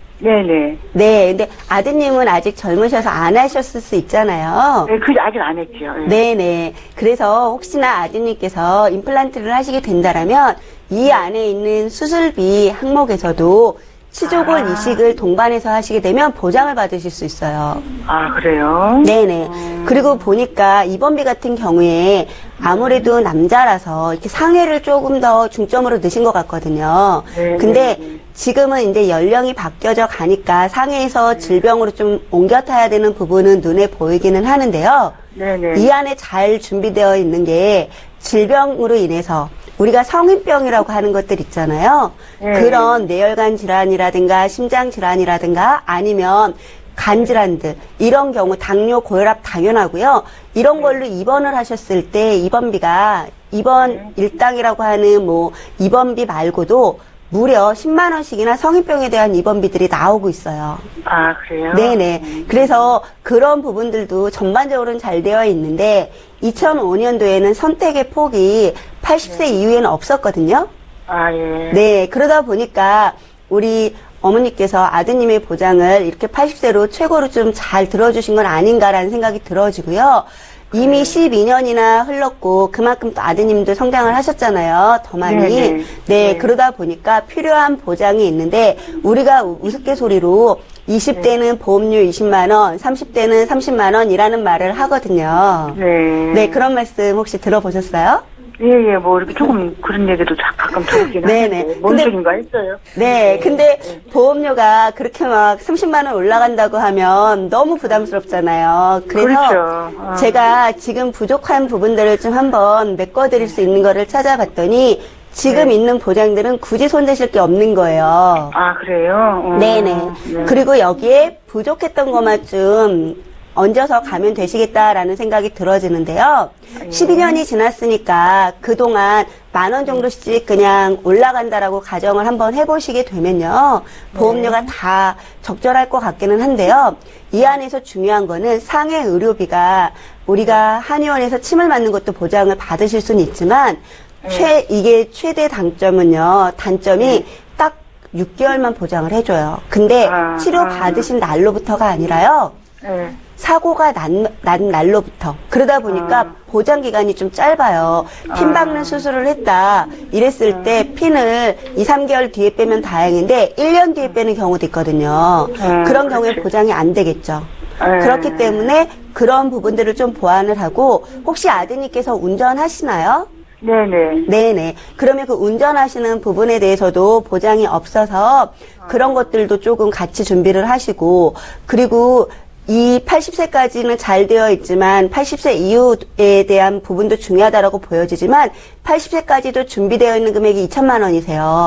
네네. 네. 근데 아드님은 아직 젊으셔서 안 하셨을 수 있잖아요. 네, 그 아직 안 했죠. 예. 네네. 그래서 혹시나 아드님께서 임플란트를 하시게 된다라면 이 안에 있는 수술비 항목에서도 치조골 아. 이식을 동반해서 하시게 되면 보장을 받으실 수 있어요. 아, 그래요? 네네. 그리고 보니까 입원비 같은 경우에 아무래도 남자라서 이렇게 상해를 조금 더 중점으로 넣으신 것 같거든요. 네, 근데 네, 네. 지금은 이제 연령이 바뀌어져 가니까 상해에서 질병으로 좀 옮겨 타야 되는 부분은 눈에 보이기는 하는데요. 네네. 이 안에 잘 준비되어 있는 게 질병으로 인해서 우리가 성인병이라고 하는 것들 있잖아요. 네. 그런 뇌혈관 질환이라든가 심장 질환이라든가 아니면 간 질환들 이런 경우 당뇨, 고혈압 당연하고요. 이런 걸로 입원을 하셨을 때 입원비가 입원 일당이라고 하는 뭐 입원비 말고도 무려 십만 원씩이나 성인병에 대한 입원비들이 나오고 있어요. 아, 그래요? 네네. 그래서 그런 부분들도 전반적으로는 잘 되어 있는데 이천오 년도에는 선택의 폭이 팔십 세 이후에는 없었거든요. 아, 예. 네. 그러다 보니까 우리 어머니께서 아드님의 보장을 이렇게 팔십 세로 최고로 좀 잘 들어주신 건 아닌가라는 생각이 들어지고요. 이미 십이 년이나 흘렀고 그만큼 또 아드님도 성장을 하셨잖아요. 더 많이. 네네. 네, 네. 그러다 보니까 필요한 보장이 있는데 우리가 우스갯소리로 이십 대는 보험료 이십만 원, 삼십 대는 삼십만 원이라는 말을 하거든요. 네. 네, 그런 말씀 혹시 들어보셨어요? 예, 예, 뭐, 이렇게 조금 그런 얘기도 자- 가끔 들었긴 네네. 하는데, 뭔 근데- 소린가 했어요. 네, 근데 보험료가 그렇게 막 삼십만 원 올라간다고 하면 너무 부담스럽잖아요. 그래서 그렇죠. 어. 제가 지금 부족한 부분들을 좀 한번 메꿔드릴 수 있는 거를 찾아봤더니 지금 네. 있는 보장들은 굳이 손대실 게 없는 거예요. 아, 그래요? 어. 네네. 네. 그리고 여기에 부족했던 것만 좀 얹어서 가면 되시겠다라는 생각이 들어지는데요. 십이 년이 지났으니까 그동안 만 원 정도씩 그냥 올라간다라고 가정을 한번 해보시게 되면요. 보험료가 다 적절할 것 같기는 한데요. 이 안에서 중요한 거는 상해 의료비가 우리가 한의원에서 침을 맞는 것도 보장을 받으실 수는 있지만 최, 이게 최대 단점은요. 단점이 딱 육 개월만 보장을 해줘요. 근데 아, 치료 아. 받으신 날로부터가 아니라요. 네. 사고가 난, 난 날로부터. 그러다 보니까 아. 보장 기간이 좀 짧아요. 핀 아. 박는 수술을 했다. 이랬을 때 핀을 이, 삼 개월 뒤에 빼면 다행인데 일 년 뒤에 빼는 경우도 있거든요. 음, 그런 경우에 그렇지. 보장이 안 되겠죠. 네. 그렇기 때문에 그런 부분들을 좀 보완을 하고 혹시 아드님께서 운전하시나요? 네네. 네네. 그러면 그 운전하시는 부분에 대해서도 보장이 없어서 그런 것들도 조금 같이 준비를 하시고 그리고 이 팔십 세까지는 잘 되어 있지만 팔십 세 이후에 대한 부분도 중요하다라고 보여지지만 팔십 세까지도 준비되어 있는 금액이 이천만 원이세요.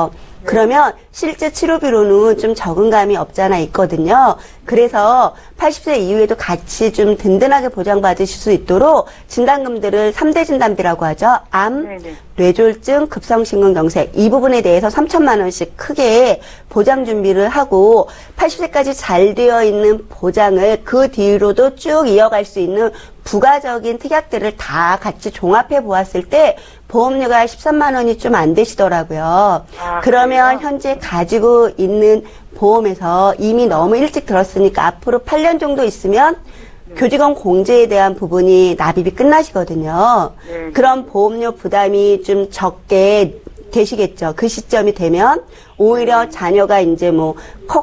그러면 실제 치료비로는 좀 적응감이 없잖아 있거든요. 그래서 팔십 세 이후에도 같이 좀 든든하게 보장받으실 수 있도록 진단금들을 삼 대 진단비라고 하죠. 암, 네네. 뇌졸중, 급성심근경색 이 부분에 대해서 삼천만 원씩 크게 보장 준비를 하고 팔십 세까지 잘 되어 있는 보장을 그 뒤로도 쭉 이어갈 수 있는 부가적인 특약들을 다 같이 종합해 보았을 때 보험료가 십삼만 원이 좀 안 되시더라고요. 아, 그러면 그래요? 현재 가지고 있는 보험에서 이미 너무 일찍 들었으니까 앞으로 팔 년 정도 있으면 교직원 공제에 대한 부분이 납입이 끝나시거든요. 네. 그런 보험료 부담이 좀 적게 되시겠죠. 그 시점이 되면 오히려 자녀가 이제 뭐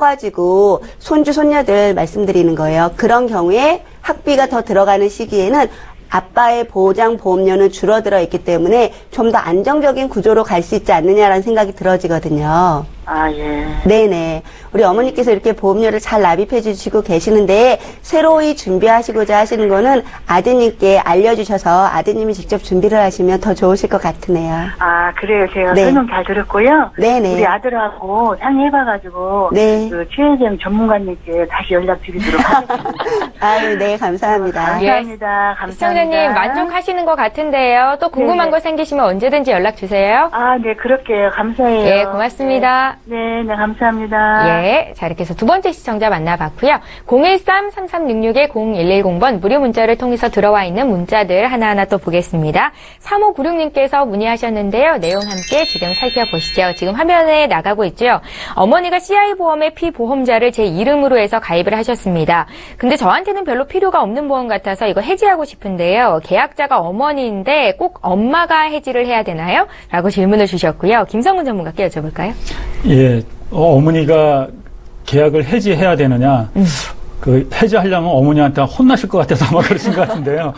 커가지고 손주 손녀들 말씀드리는 거예요. 그런 경우에 학비가 더 들어가는 시기에는 아빠의 보장 보험료는 줄어들어 있기 때문에 좀 더 안정적인 구조로 갈 수 있지 않느냐라는 생각이 들어지거든요. 아, 예. 네네. 우리 어머니께서 이렇게 보험료를 잘 납입해 주시고 계시는데 새로이 준비하시고자 하시는 거는 아드님께 알려주셔서 아드님이 직접 준비를 하시면 더 좋으실 것 같으네요. 아, 그래요. 제가 네. 설명 잘 들었고요. 네네. 우리 아들하고 상의해봐가지고 네. 그 최혜정 전문가님께 다시 연락드리도록 하겠습니다. 아유, 네, 감사합니다. 예. 감사합니다. 감사합니다. 시청자님 만족하시는 것 같은데요. 또 궁금한 네네. 거 생기시면 언제든지 연락 주세요. 아, 네, 그럴게요. 감사해요. 예, 고맙습니다. 네, 네, 감사합니다. 예. 자, 이렇게 해서 두 번째 시청자 만나봤고요. 공일삼 삼삼육육 공일일공 번 무료 문자를 통해서 들어와 있는 문자들 하나하나 또 보겠습니다. 삼오구육님께서 문의하셨는데요. 내용 함께 지금 살펴보시죠. 지금 화면에 나가고 있죠. 어머니가 씨아이 보험의 피보험자를 제 이름으로 해서 가입을 하셨습니다. 근데 저한테는 별로 필요가 없는 보험 같아서 이거 해지하고 싶은데요. 계약자가 어머니인데 꼭 엄마가 해지를 해야 되나요? 라고 질문을 주셨고요. 김성근 전문가께 여쭤볼까요? 예, 어, 어머니가 계약을 해지해야 되느냐. 음. 그 해지하려면 어머니한테 혼나실 것 같아서 아마 그러신 것 같은데요.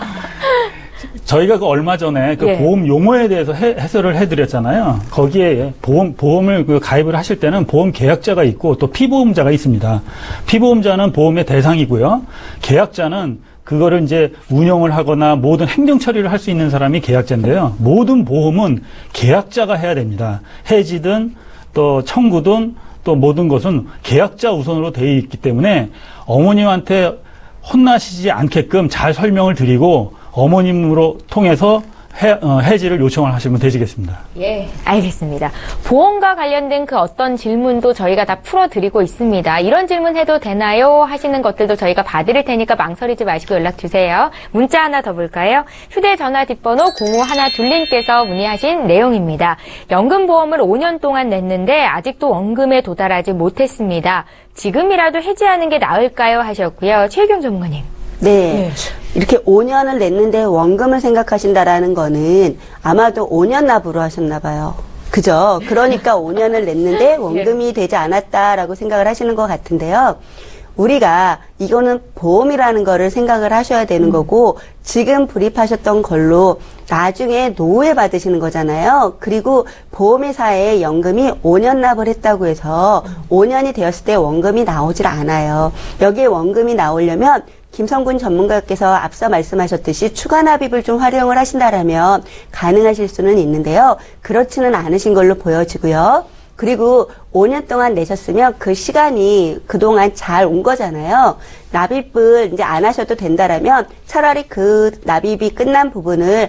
저희가 그 얼마 전에 그 예. 보험 용어에 대해서 해, 해설을 해드렸잖아요. 거기에 보험, 보험을 그 가입을 하실 때는 보험 계약자가 있고 또 피보험자가 있습니다. 피보험자는 보험의 대상이고요. 계약자는 그거를 이제 운영을 하거나 모든 행정 처리를 할 수 있는 사람이 계약자인데요. 모든 보험은 계약자가 해야 됩니다. 해지든 또 청구든 또 모든 것은 계약자 우선으로 되어 있기 때문에 어머님한테 혼나시지 않게끔 잘 설명을 드리고 어머님으로 통해서 해, 어, 해지를 요청을 하시면 되시겠습니다. 예, 알겠습니다. 보험과 관련된 그 어떤 질문도 저희가 다 풀어드리고 있습니다. 이런 질문 해도 되나요? 하시는 것들도 저희가 봐드릴 테니까 망설이지 마시고 연락 주세요. 문자 하나 더 볼까요? 휴대전화 뒷번호 공오일이님께서 문의하신 내용입니다. 연금보험을 오 년 동안 냈는데 아직도 원금에 도달하지 못했습니다. 지금이라도 해지하는 게 나을까요? 하셨고요. 최혜경 전문가님. 네. 이렇게 오 년을 냈는데 원금을 생각하신다라는 거는 아마도 오 년 납으로 하셨나 봐요. 그죠? 그러니까 오 년을 냈는데 원금이 되지 않았다라고 생각을 하시는 것 같은데요. 우리가 이거는 보험이라는 거를 생각을 하셔야 되는 거고 지금 불입하셨던 걸로 나중에 노후에 받으시는 거잖아요. 그리고 보험회사에 연금이 오 년 납을 했다고 해서 오 년이 되었을 때 원금이 나오질 않아요. 여기에 원금이 나오려면 김성근 전문가께서 앞서 말씀하셨듯이 추가 납입을 좀 활용을 하신다라면 가능하실 수는 있는데요. 그렇지는 않으신 걸로 보여지고요. 그리고 오 년 동안 내셨으면 그 시간이 그동안 잘 온 거잖아요. 납입을 이제 안 하셔도 된다라면 차라리 그 납입이 끝난 부분을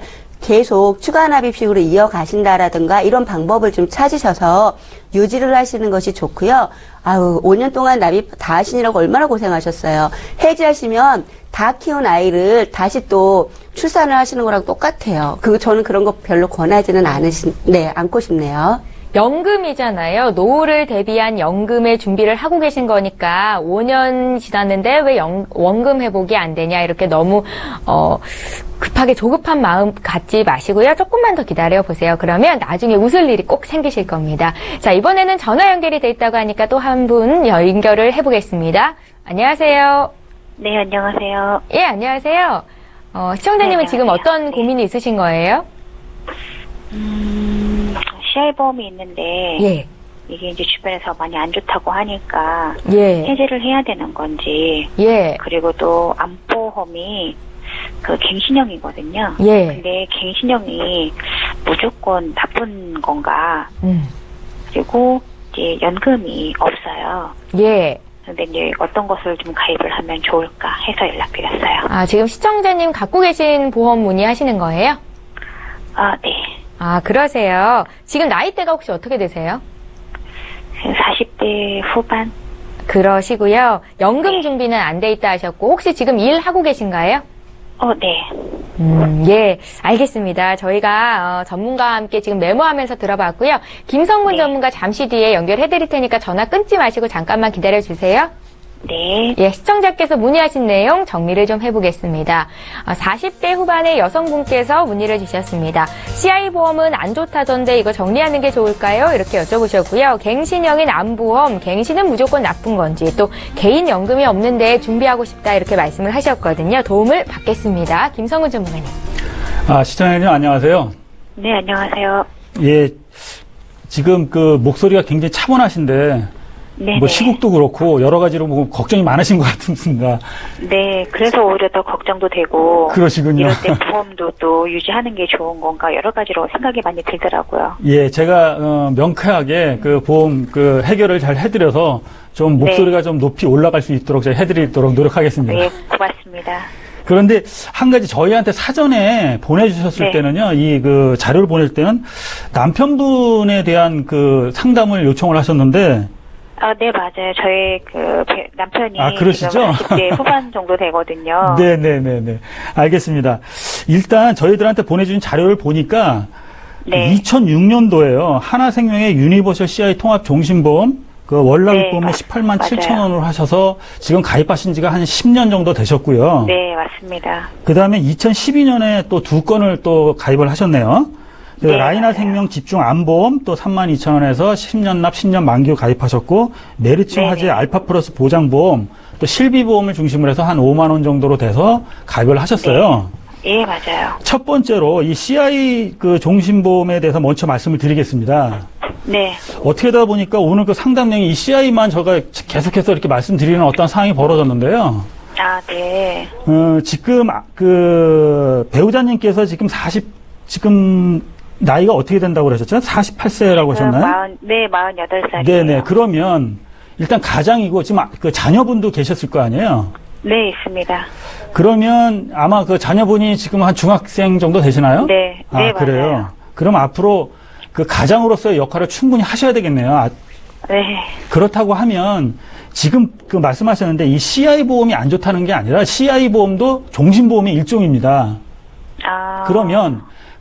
계속 추가 납입식으로 이어가신다라든가 이런 방법을 좀 찾으셔서 유지를 하시는 것이 좋고요. 아우, 오 년 동안 납입 다 하시느라고 얼마나 고생하셨어요. 해지하시면 다 키운 아이를 다시 또 출산을 하시는 거랑 똑같아요. 그 저는 그런 거 별로 권하지는 않으신, 네, 않고 싶네요. 연금이잖아요. 노후를 대비한 연금의 준비를 하고 계신 거니까 오 년 지났는데 왜 연, 원금 회복이 안 되냐 이렇게 너무 어, 급하게 조급한 마음 갖지 마시고요. 조금만 더 기다려 보세요. 그러면 나중에 웃을 일이 꼭 생기실 겁니다. 자, 이번에는 전화 연결이 돼 있다고 하니까 또 한 분 연결을 해보겠습니다. 안녕하세요. 네, 안녕하세요. 예, 안녕하세요. 어, 시청자님은 네, 지금 안녕하세요. 어떤 고민이 있으신 거예요? 음, 씨아이 보험이 있는데, 예, 이게 이제 주변에서 많이 안 좋다고 하니까, 예, 해지를 해야 되는 건지, 예, 그리고 또 암보험이 그 갱신형이거든요. 예. 근데 갱신형이 무조건 나쁜 건가, 음, 그리고 이제 연금이 없어요. 예. 근데 이제 어떤 것을 좀 가입을 하면 좋을까 해서 연락드렸어요. 아, 지금 시청자님 갖고 계신 보험 문의하시는 거예요? 아, 네. 아, 그러세요. 지금 나이대가 혹시 어떻게 되세요? 사십 대 후반? 그러시고요. 연금 네. 준비는 안 돼 있다 하셨고, 혹시 지금 일하고 계신가요? 어, 네. 음, 예, 알겠습니다. 저희가 어, 전문가와 함께 지금 메모하면서 들어봤고요. 김성문 네. 전문가 잠시 뒤에 연결해 드릴 테니까 전화 끊지 마시고 잠깐만 기다려 주세요. 네. 예, 시청자께서 문의하신 내용 정리를 좀 해보겠습니다. 어, 사십 대 후반의 여성분께서 문의를 주셨습니다. 씨아이 보험은 안 좋다던데 이거 정리하는 게 좋을까요? 이렇게 여쭤보셨고요. 갱신형인 암보험, 갱신은 무조건 나쁜 건지, 또 개인 연금이 없는데 준비하고 싶다 이렇게 말씀을 하셨거든요. 도움을 받겠습니다. 김성훈 전문가님. 아, 시청자님 안녕하세요. 네, 안녕하세요. 예, 지금 그 목소리가 굉장히 차분하신데 네. 뭐 시국도 그렇고 여러 가지로 뭐 걱정이 많으신 것 같습니다. 네, 그래서 오히려 더 걱정도 되고. 그러시군요. 이럴 때 보험도 또 유지하는 게 좋은 건가 여러 가지로 생각이 많이 들더라고요. 예, 제가 어, 명쾌하게 그 보험 그 해결을 잘 해드려서 좀 목소리가 네. 좀 높이 올라갈 수 있도록 제가 해드리도록 노력하겠습니다. 네, 고맙습니다. 그런데 한 가지 저희한테 사전에 보내주셨을 네. 때는요, 이 그 자료를 보낼 때는 남편분에 대한 그 상담을 요청을 하셨는데. 아, 네, 맞아요. 저희 그 배- 남편이 아, 그러시죠? 지금 사십 대 후반 정도 되거든요. 네네네네. 알겠습니다. 일단 저희들한테 보내주신 자료를 보니까 네. 이천육 년도에요. 하나생명의 유니버셜 씨아이 통합 종신보험 그 월납입보험을 네, 십팔만 맞아요. 칠천 원으로 하셔서 지금 가입하신 지가 한 십 년 정도 되셨고요. 네, 맞습니다. 그 다음에 이천십이 년에 또 두 건을 또 가입을 하셨네요. 그 네, 라이나 맞아요. 생명 집중 암보험 또 삼만 이천 원에서 십 년 납 십 년 만기 가입하셨고, 메리츠 네네. 화재 알파 플러스 보장보험 또 실비보험을 중심으로 해서 한 오만 원 정도로 돼서 가입을 하셨어요. 예, 맞아요. 첫 번째로 이 씨아이 그 종신보험에 대해서 먼저 말씀을 드리겠습니다. 네. 어떻게 하다 보니까 오늘 그 상담 내용이 이 씨아이만 제가 계속해서 이렇게 말씀드리는 어떤 상황이 벌어졌는데요. 아, 네. 어, 지금 아- 그 배우자님께서 지금 사십 지금 나이가 어떻게 된다고 그러셨죠? 사십팔 세라고 하셨나요? 마흔, 네, 마흔여덟 살이에요. 네네. 그러면 일단 가장이고 지금 아- 그 자녀분도 계셨을 거 아니에요? 네, 있습니다. 그러면 아마 그 자녀분이 지금 한 중학생 정도 되시나요? 네, 아, 네, 그래요? 맞아요. 그럼 앞으로 그 가장으로서의 역할을 충분히 하셔야 되겠네요. 아, 네. 그렇다고 하면 지금 그 말씀하셨는데 이 씨아이 보험이 안 좋다는 게 아니라 씨아이 보험도 종신보험의 일종입니다. 아. 그러면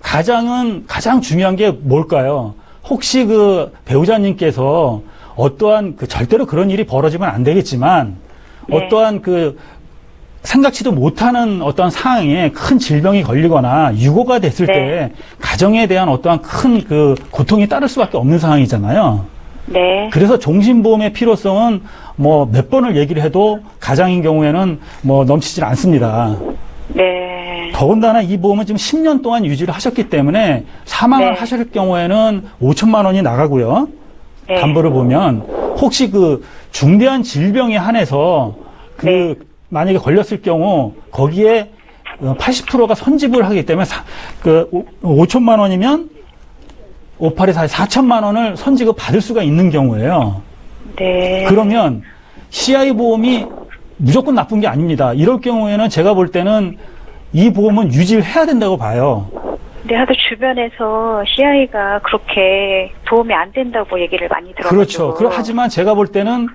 가장은 가장 중요한 게 뭘까요? 혹시 그 배우자님께서 어떠한 그 절대로 그런 일이 벌어지면 안 되겠지만 네. 어떠한 그 생각지도 못하는 어떠한 상황에 큰 질병이 걸리거나 유고가 됐을 네. 때 가정에 대한 어떠한 큰 그 고통이 따를 수밖에 없는 상황이잖아요. 네. 그래서 종신보험의 필요성은 뭐 몇 번을 얘기를 해도 가장인 경우에는 뭐 넘치질 않습니다. 네. 더군다나 이 보험은 지금 십 년 동안 유지를 하셨기 때문에 사망을 네. 하실 경우에는 오천만 원이 나가고요. 네. 담보를 보면 혹시 그 중대한 질병에 한해서 그 네. 만약에 걸렸을 경우 거기에 팔십 퍼센트가 선지불을 하기 때문에 사, 그 오천만 원이면 오팔에 사 사천만 원을 선지급 받을 수가 있는 경우예요. 네. 그러면 씨아이 보험이 무조건 나쁜 게 아닙니다. 이럴 경우에는 제가 볼 때는 이 보험은 유지를 해야 된다고 봐요. 네, 하도 주변에서 씨아이가 그렇게 도움이 안 된다고 얘기를 많이 들어가지고. 그렇죠. 그러- 하지만 제가 볼 때는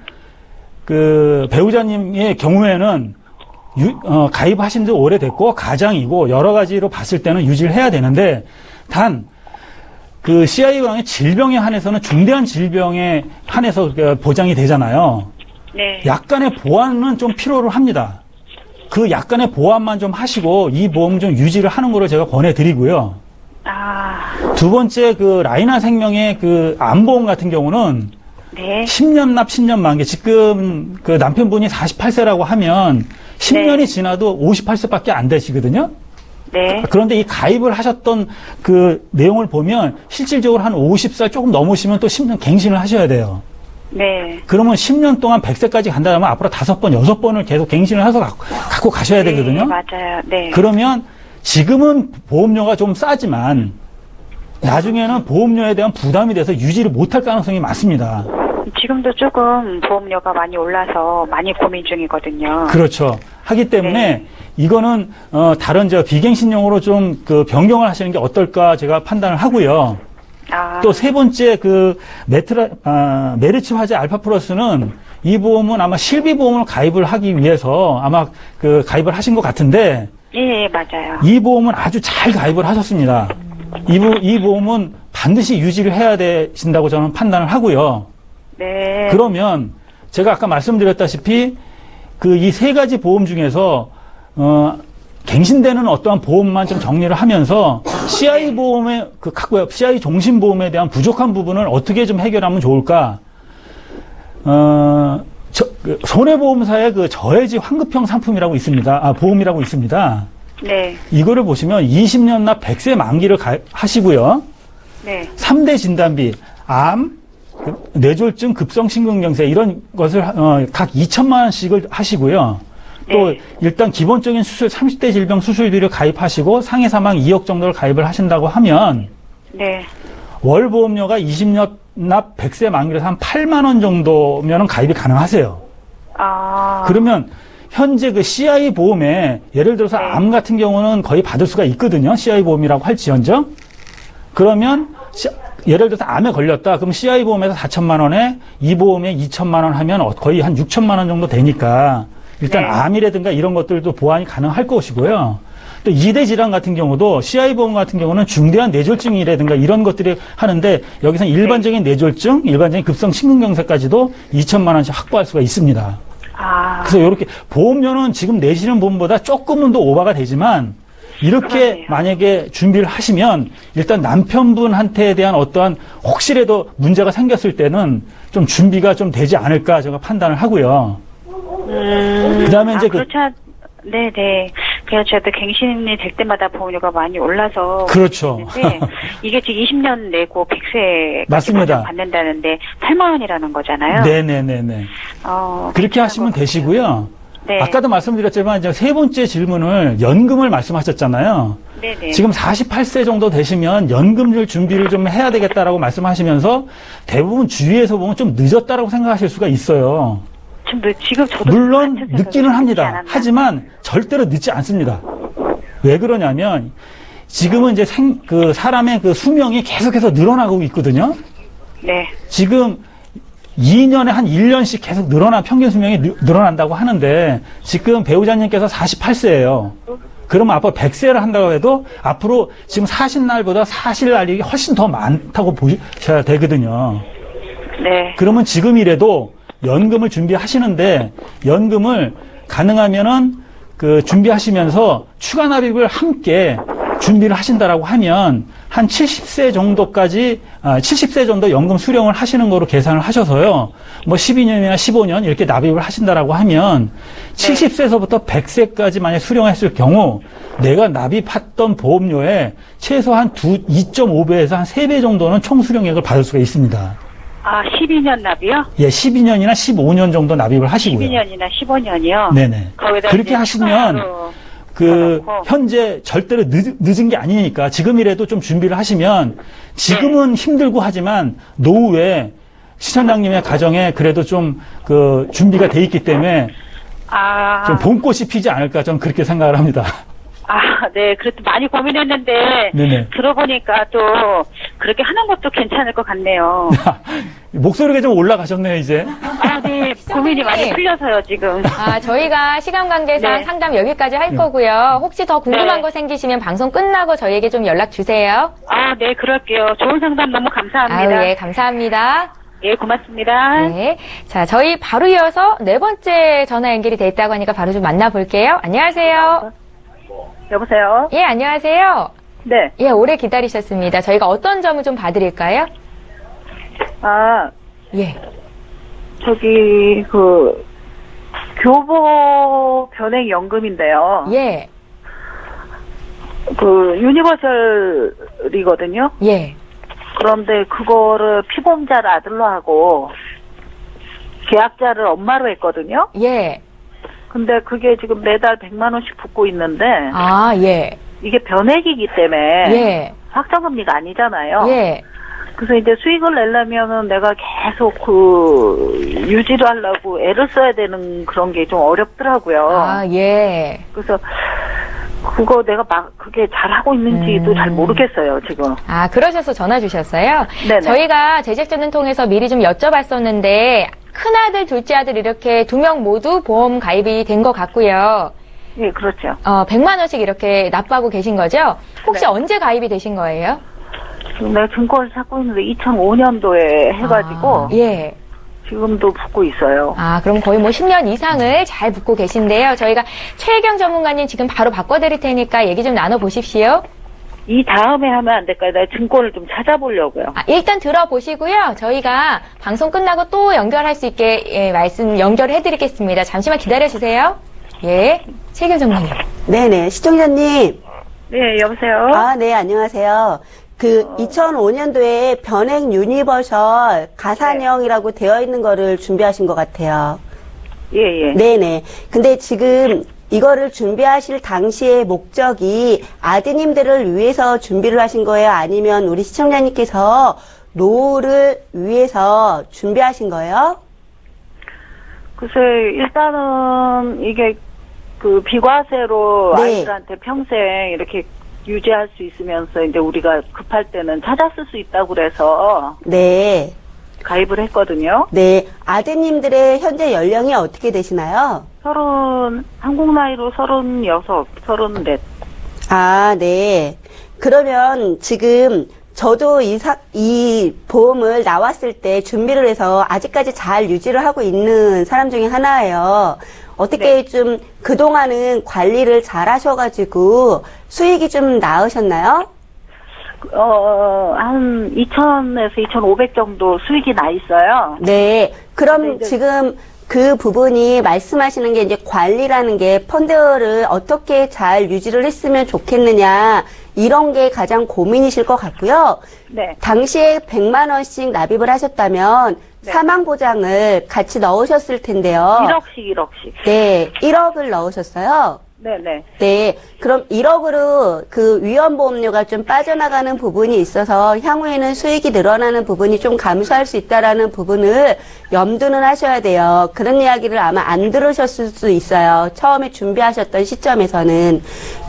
그 배우자님의 경우에는 유- 어, 가입하신 지 오래됐고 가장이고 여러 가지로 봤을 때는 유지를 해야 되는데 단 그 씨아이의 질병에 한해서는 중대한 질병에 한해서 그 보장이 되잖아요. 네. 약간의 보완은 좀 필요로 합니다. 그 약간의 보완만 좀 하시고 이 보험 좀 유지를 하는 거를 제가 권해드리고요. 아, 두 번째 그 라이나 생명의 그 암보험 같은 경우는 네. 십 년 납 십 년 만기. 지금 그 남편분이 사십팔 세라고 하면 십 년이 네. 지나도 오십팔 세밖에 안 되시거든요. 네. 그런데 이 가입을 하셨던 그 내용을 보면 실질적으로 한 오십 살 조금 넘으시면 또 십 년 갱신을 하셔야 돼요. 네. 그러면 십 년 동안 백 세까지 간다면 앞으로 다섯 번, 여섯 번을 계속 갱신을 해서 갖고, 갖고 가셔야 되거든요. 네, 맞아요. 네. 그러면 지금은 보험료가 좀 싸지만 나중에는 보험료에 대한 부담이 돼서 유지를 못할 가능성이 많습니다. 지금도 조금 보험료가 많이 올라서 많이 고민 중이거든요. 그렇죠. 하기 때문에 네. 이거는 어, 다른 저 비갱신용으로 좀 그 변경을 하시는 게 어떨까 제가 판단을 하고요. 아, 또 세 번째 그 메트라 아, 메르츠 화재 알파 플러스는 이 보험은 아마 실비 보험을 가입을 하기 위해서 아마 그 가입을 하신 것 같은데 예, 맞아요. 이 보험은 아주 잘 가입을 하셨습니다. 이, 보, 이 보험은 반드시 유지를 해야 되신다고 저는 판단을 하고요. 네. 그러면 제가 아까 말씀드렸다시피 그 이 세 가지 보험 중에서 어 갱신되는 어떠한 보험만 좀 정리를 하면서 씨아이 보험의 그 갖고 씨아이 종신 보험에 대한 부족한 부분을 어떻게 좀 해결하면 좋을까? 어 저, 그 손해보험사의 그 저해지 환급형 상품이라고 있습니다. 아 보험이라고 있습니다. 네. 이거를 보시면 이십 년 납 백 세 만기를 가, 하시고요. 네. 삼 대 진단비, 암, 뇌졸중, 급성심근경색 이런 것을 어, 각 이천만 원씩을 하시고요. 또 네. 일단 기본적인 수술 삼십 대 질병 수술비를 가입하시고 상해 사망 이억 정도를 가입을 하신다고 하면 네. 월 보험료가 이십 년 납 백 세 만기에서 한 팔만 원 정도면 가입이 가능하세요. 아. 그러면 현재 그 씨아이 보험에 예를 들어서 네. 암 같은 경우는 거의 받을 수가 있거든요. 씨아이 보험이라고 할지언정. 그러면 시, 예를 들어서 암에 걸렸다. 그럼 씨아이 보험에서 사천만 원에 이 보험에 이천만 원 하면 거의 한 육천만 원 정도 되니까 일단 네. 암이라든가 이런 것들도 보완이 가능할 것이고요. 또 이 대 질환 같은 경우도 씨아이 보험 같은 경우는 중대한 뇌졸중이라든가 이런 것들이 하는데 여기서는 일반적인 뇌졸중, 일반적인 급성 심근경색까지도 이천만 원씩 확보할 수가 있습니다. 아. 그래서 이렇게 보험료는 지금 내시는 보험보다 조금은 더 오바가 되지만 이렇게 그러네요. 만약에 준비를 하시면 일단 남편분한테 대한 어떠한 혹시라도 문제가 생겼을 때는 좀 준비가 좀 되지 않을까 제가 판단을 하고요. 음. 그다음에 이제 아, 그- 그렇지 않... 네네. 그냥 저도 갱신이 될 때마다 보험료가 많이 올라서. 그렇죠. 그랬는데 이게 지금 이십 년 내고 백 세 맞습니다. 받는다는데 팔만 원이라는 거잖아요. 네네네네. 어, 그렇게 하시면 되시고요. 네. 아까도 말씀드렸지만 이제 세 번째 질문을 연금을 말씀하셨잖아요. 네네. 지금 사십팔 세 정도 되시면 연금을 준비를 좀 해야 되겠다라고 말씀하시면서 대부분 주위에서 보면 좀 늦었다라고 생각하실 수가 있어요. 좀 늦, 지금 저도 물론 같은 생각이 늦기는 들지 합니다. 않았나. 하지만 절대로 늦지 않습니다. 왜 그러냐면 지금은 이제 생, 그 사람의 그 수명이 계속해서 늘어나고 있거든요. 네. 지금 이 년에 한 일 년씩 계속 늘어나 평균 수명이 느, 늘어난다고 하는데 지금 배우자님께서 사십팔 세예요. 그러면 앞으로 백 세를 한다고 해도 앞으로 지금 사신 날보다 사실 날이 훨씬 더 많다고 보셔야 되거든요. 네. 그러면 지금이라도 연금을 준비하시는데 연금을 가능하면은 그 준비하시면서 추가 납입을 함께 준비를 하신다라고 하면 한 칠십 세 정도까지 아, 칠십 세 정도 연금 수령을 하시는 거로 계산을 하셔서요. 뭐 십이 년이나 십오 년 이렇게 납입을 하신다라고 하면 칠십 세서부터 백 세까지 만약 수령했을 경우 내가 납입했던 보험료에 최소한 이 점 오 배에서 한 세 배 정도는 총 수령액을 받을 수가 있습니다. 아, 십이 년 납이요? 예, 십이 년이나 십오 년 정도 납입을 하시고요. 십이 년이나 십오 년이요? 네네. 거기다 그렇게 이제 하시면 추가로 그 넣어놓고. 현재 절대로 늦, 늦은 게 아니니까 지금이라도 좀 준비를 하시면 지금은 힘들고 하지만 노후에 시청장님의 가정에 그래도 좀 그 준비가 돼 있기 때문에 아, 좀 봄꽃이 피지 않을까 저는 그렇게 생각을 합니다. 아, 네. 그래도 많이 고민했는데 네네. 들어보니까 또 그렇게 하는 것도 괜찮을 것 같네요. 목소리가 좀 올라가셨네요 이제. 아, 네. 고민이 많이 풀려서요, 지금. 아, 저희가 시간 관계상 네. 상담 여기까지 할 거고요. 혹시 더 궁금한 네. 거 생기시면 방송 끝나고 저희에게 좀 연락 주세요. 아, 네, 그럴게요. 좋은 상담 너무 감사합니다. 아유, 예, 감사합니다. 예, 고맙습니다. 네. 자, 저희 바로 이어서 네 번째 전화 연결이 돼 있다고 하니까 바로 좀 만나볼게요. 안녕하세요. 여보세요? 예, 안녕하세요. 네. 예, 오래 기다리셨습니다. 저희가 어떤 점을 좀 봐드릴까요? 아, 예. 저기, 그, 교보 변액연금인데요. 예. 그, 유니버설이거든요. 예. 그런데 그거를 피보험자를 아들로 하고, 계약자를 엄마로 했거든요. 예. 근데 그게 지금 매달 백만 원씩 붙고 있는데, 아, 예. 이게 변액이기 때문에, 예. 확정금리가 아니잖아요. 예. 그래서 이제 수익을 내려면은 내가 계속 그 유지를 하려고 애를 써야 되는 그런 게 좀 어렵더라고요. 아, 예. 그래서 그거 내가 막 그게 잘 하고 있는지도 음. 잘 모르겠어요, 지금. 아, 그러셔서 전화 주셨어요? 네네. 저희가 제작진을 통해서 미리 좀 여쭤봤었는데, 큰아들, 둘째아들 이렇게 두 명 모두 보험 가입이 된 것 같고요. 예, 그렇죠. 어, 백만 원씩 이렇게 납부하고 계신 거죠? 혹시 네. 언제 가입이 되신 거예요? 지금 내가 증권을 찾고 있는데 이천오 년도에 해가지고 아, 예. 지금도 붙고 있어요. 아, 그럼 거의 뭐 십 년 이상을 잘 붙고 계신데요. 저희가 최혜경 전문가님 지금 바로 바꿔드릴 테니까 얘기 좀 나눠보십시오. 이 다음에 하면 안 될까요? 내가 증권을 좀 찾아보려고요. 아, 일단 들어보시고요. 저희가 방송 끝나고 또 연결할 수 있게 예, 말씀 연결해드리겠습니다. 잠시만 기다려주세요. 예, 최혜경 전문가님. 네네. 시청자님. 네, 여보세요? 아, 네, 안녕하세요. 그 이천오 년도에 변액 유니버설 가산형이라고 되어 있는 거를 준비하신 것 같아요. 예, 예. 네네. 근데 지금 이거를 준비하실 당시의 목적이 아드님들을 위해서 준비를 하신 거예요? 아니면 우리 시청자님께서 노후를 위해서 준비하신 거예요? 글쎄, 일단은 이게 그 비과세로 네. 아이들한테 평생 이렇게 유지할 수 있으면서 이제 우리가 급할 때는 찾아 쓸 수 있다고 그래서 네. 가입을 했거든요. 네. 아드님들의 현재 연령이 어떻게 되시나요? 서른, 한국 나이로 서른여섯, 서른넷. 아, 네. 그러면 지금 저도 이 사, 이 보험을 나왔을 때 준비를 해서 아직까지 잘 유지를 하고 있는 사람 중에 하나예요. 어떻게 네. 좀 그동안은 관리를 잘 하셔가지고 수익이 좀 나으셨나요? 어, 한 이천에서 이천오백 정도 수익이 나 있어요. 네. 그럼 근데 이제- 지금 그 부분이 말씀하시는 게 이제 관리라는 게 펀드를 어떻게 잘 유지를 했으면 좋겠느냐 이런 게 가장 고민이실 것 같고요. 네. 당시에 백만 원씩 납입을 하셨다면 네. 사망보장을 같이 넣으셨을 텐데요. 일억씩, 일억씩. 네, 일억을 넣으셨어요. 네네. 네, 그럼 일억으로 그 위험보험료가 좀 빠져나가는 부분이 있어서 향후에는 수익이 늘어나는 부분이 좀 감소할 수 있다라는 부분을 염두는 하셔야 돼요. 그런 이야기를 아마 안 들으셨을 수 있어요. 처음에 준비하셨던 시점에서는.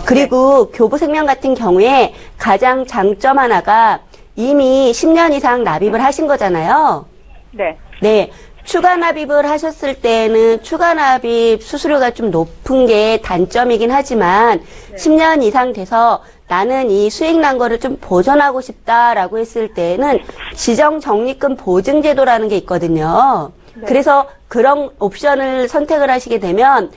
그리고 교부생명 같은 경우에 가장 장점 하나가 이미 십 년 이상 납입을 하신 거잖아요. 네. 네. 추가 납입을 하셨을 때는 추가 납입 수수료가 좀 높은 게 단점이긴 하지만 네. 십 년 이상 돼서 나는 이 수익 난 거를 좀 보전하고 싶다라고 했을 때는 지정 적립금 보증 제도라는 게 있거든요. 네. 그래서 그런 옵션을 선택을 하시게 되면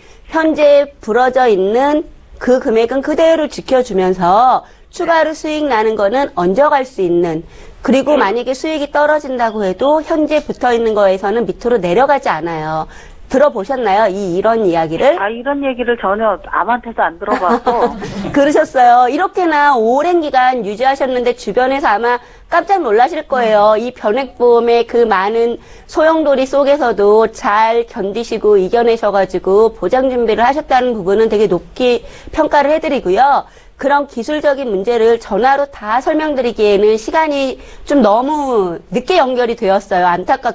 현재 불어져 있는 그 금액은 그대로 지켜주면서 추가로 수익 나는 거는 얹어갈 수 있는, 그리고 만약에 수익이 떨어진다고 해도 현재 붙어 있는 거에서는 밑으로 내려가지 않아요. 들어보셨나요? 이 이런 이야기를? 아, 이런 얘기를 전혀 남한테도 안 들어봤고. 그러셨어요. 이렇게나 오랜 기간 유지하셨는데 주변에서 아마 깜짝 놀라실 거예요. 이 변액보험의 그 많은 소용돌이 속에서도 잘 견디시고 이겨내셔가지고 보장 준비를 하셨다는 부분은 되게 높게 평가를 해드리고요. 그런 기술적인 문제를 전화로 다 설명드리기에는 시간이 좀 너무 늦게 연결이 되었어요.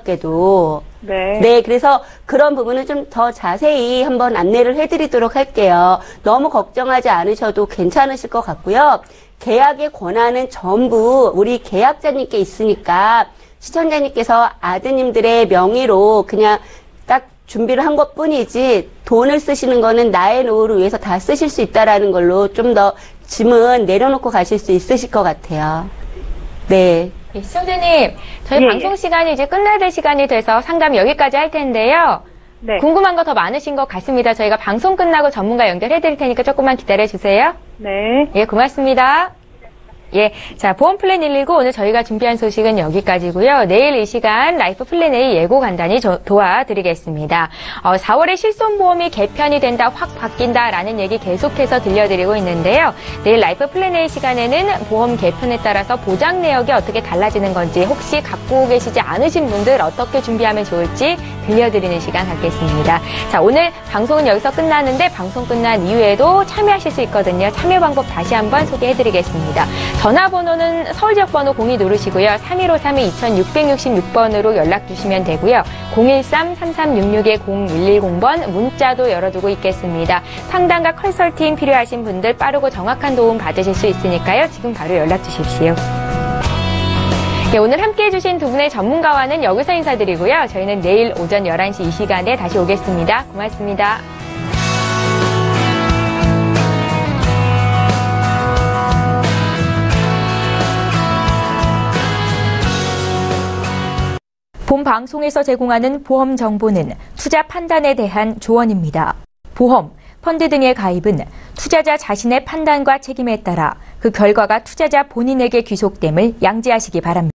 안타깝게도. 네. 네, 그래서 그런 부분은 좀 더 자세히 한번 안내를 해드리도록 할게요. 너무 걱정하지 않으셔도 괜찮으실 것 같고요. 계약의 권한은 전부 우리 계약자님께 있으니까 시청자님께서 아드님들의 명의로 그냥 딱 준비를 한 것 뿐이지 돈을 쓰시는 거는 나의 노후를 위해서 다 쓰실 수 있다라는 걸로 좀 더 짐은 내려놓고 가실 수 있으실 것 같아요. 네. 예, 시청자님, 저희 예, 방송 예. 시간이 이제 끝날 될 시간이 돼서 상담 여기까지 할 텐데요. 네. 궁금한 거 더 많으신 것 같습니다. 저희가 방송 끝나고 전문가 연결해 드릴 테니까 조금만 기다려 주세요. 네. 예, 고맙습니다. 예, 자, 보험 플랜 일일구 오늘 저희가 준비한 소식은 여기까지고요. 내일 이 시간 라이프 플랜 A 예고 간단히 조, 도와드리겠습니다. 어, 사월에 실손보험이 개편이 된다, 확 바뀐다라는 얘기 계속해서 들려드리고 있는데요. 내일 라이프 플랜 A 시간에는 보험 개편에 따라서 보장 내역이 어떻게 달라지는 건지, 혹시 갖고 계시지 않으신 분들 어떻게 준비하면 좋을지 들려드리는 시간 갖겠습니다. 자, 오늘 방송은 여기서 끝나는데 방송 끝난 이후에도 참여하실 수 있거든요. 참여 방법 다시 한번 소개해드리겠습니다. 전화번호는 서울 지역번호 공이 누르시고요. 삼일오삼 이육육육 번으로 연락 주시면 되고요. 공일삼 삼삼육육 공일일공 번 문자도 열어두고 있겠습니다. 상담과 컨설팅 필요하신 분들 빠르고 정확한 도움 받으실 수 있으니까요. 지금 바로 연락 주십시오. 네, 오늘 함께해 주신 두 분의 전문가와는 여기서 인사드리고요. 저희는 내일 오전 열한 시 이 시간에 다시 오겠습니다. 고맙습니다. 본 방송에서 제공하는 보험 정보는 투자 판단에 대한 조언입니다. 보험, 펀드 등의 가입은 투자자 자신의 판단과 책임에 따라 그 결과가 투자자 본인에게 귀속됨을 양지하시기 바랍니다.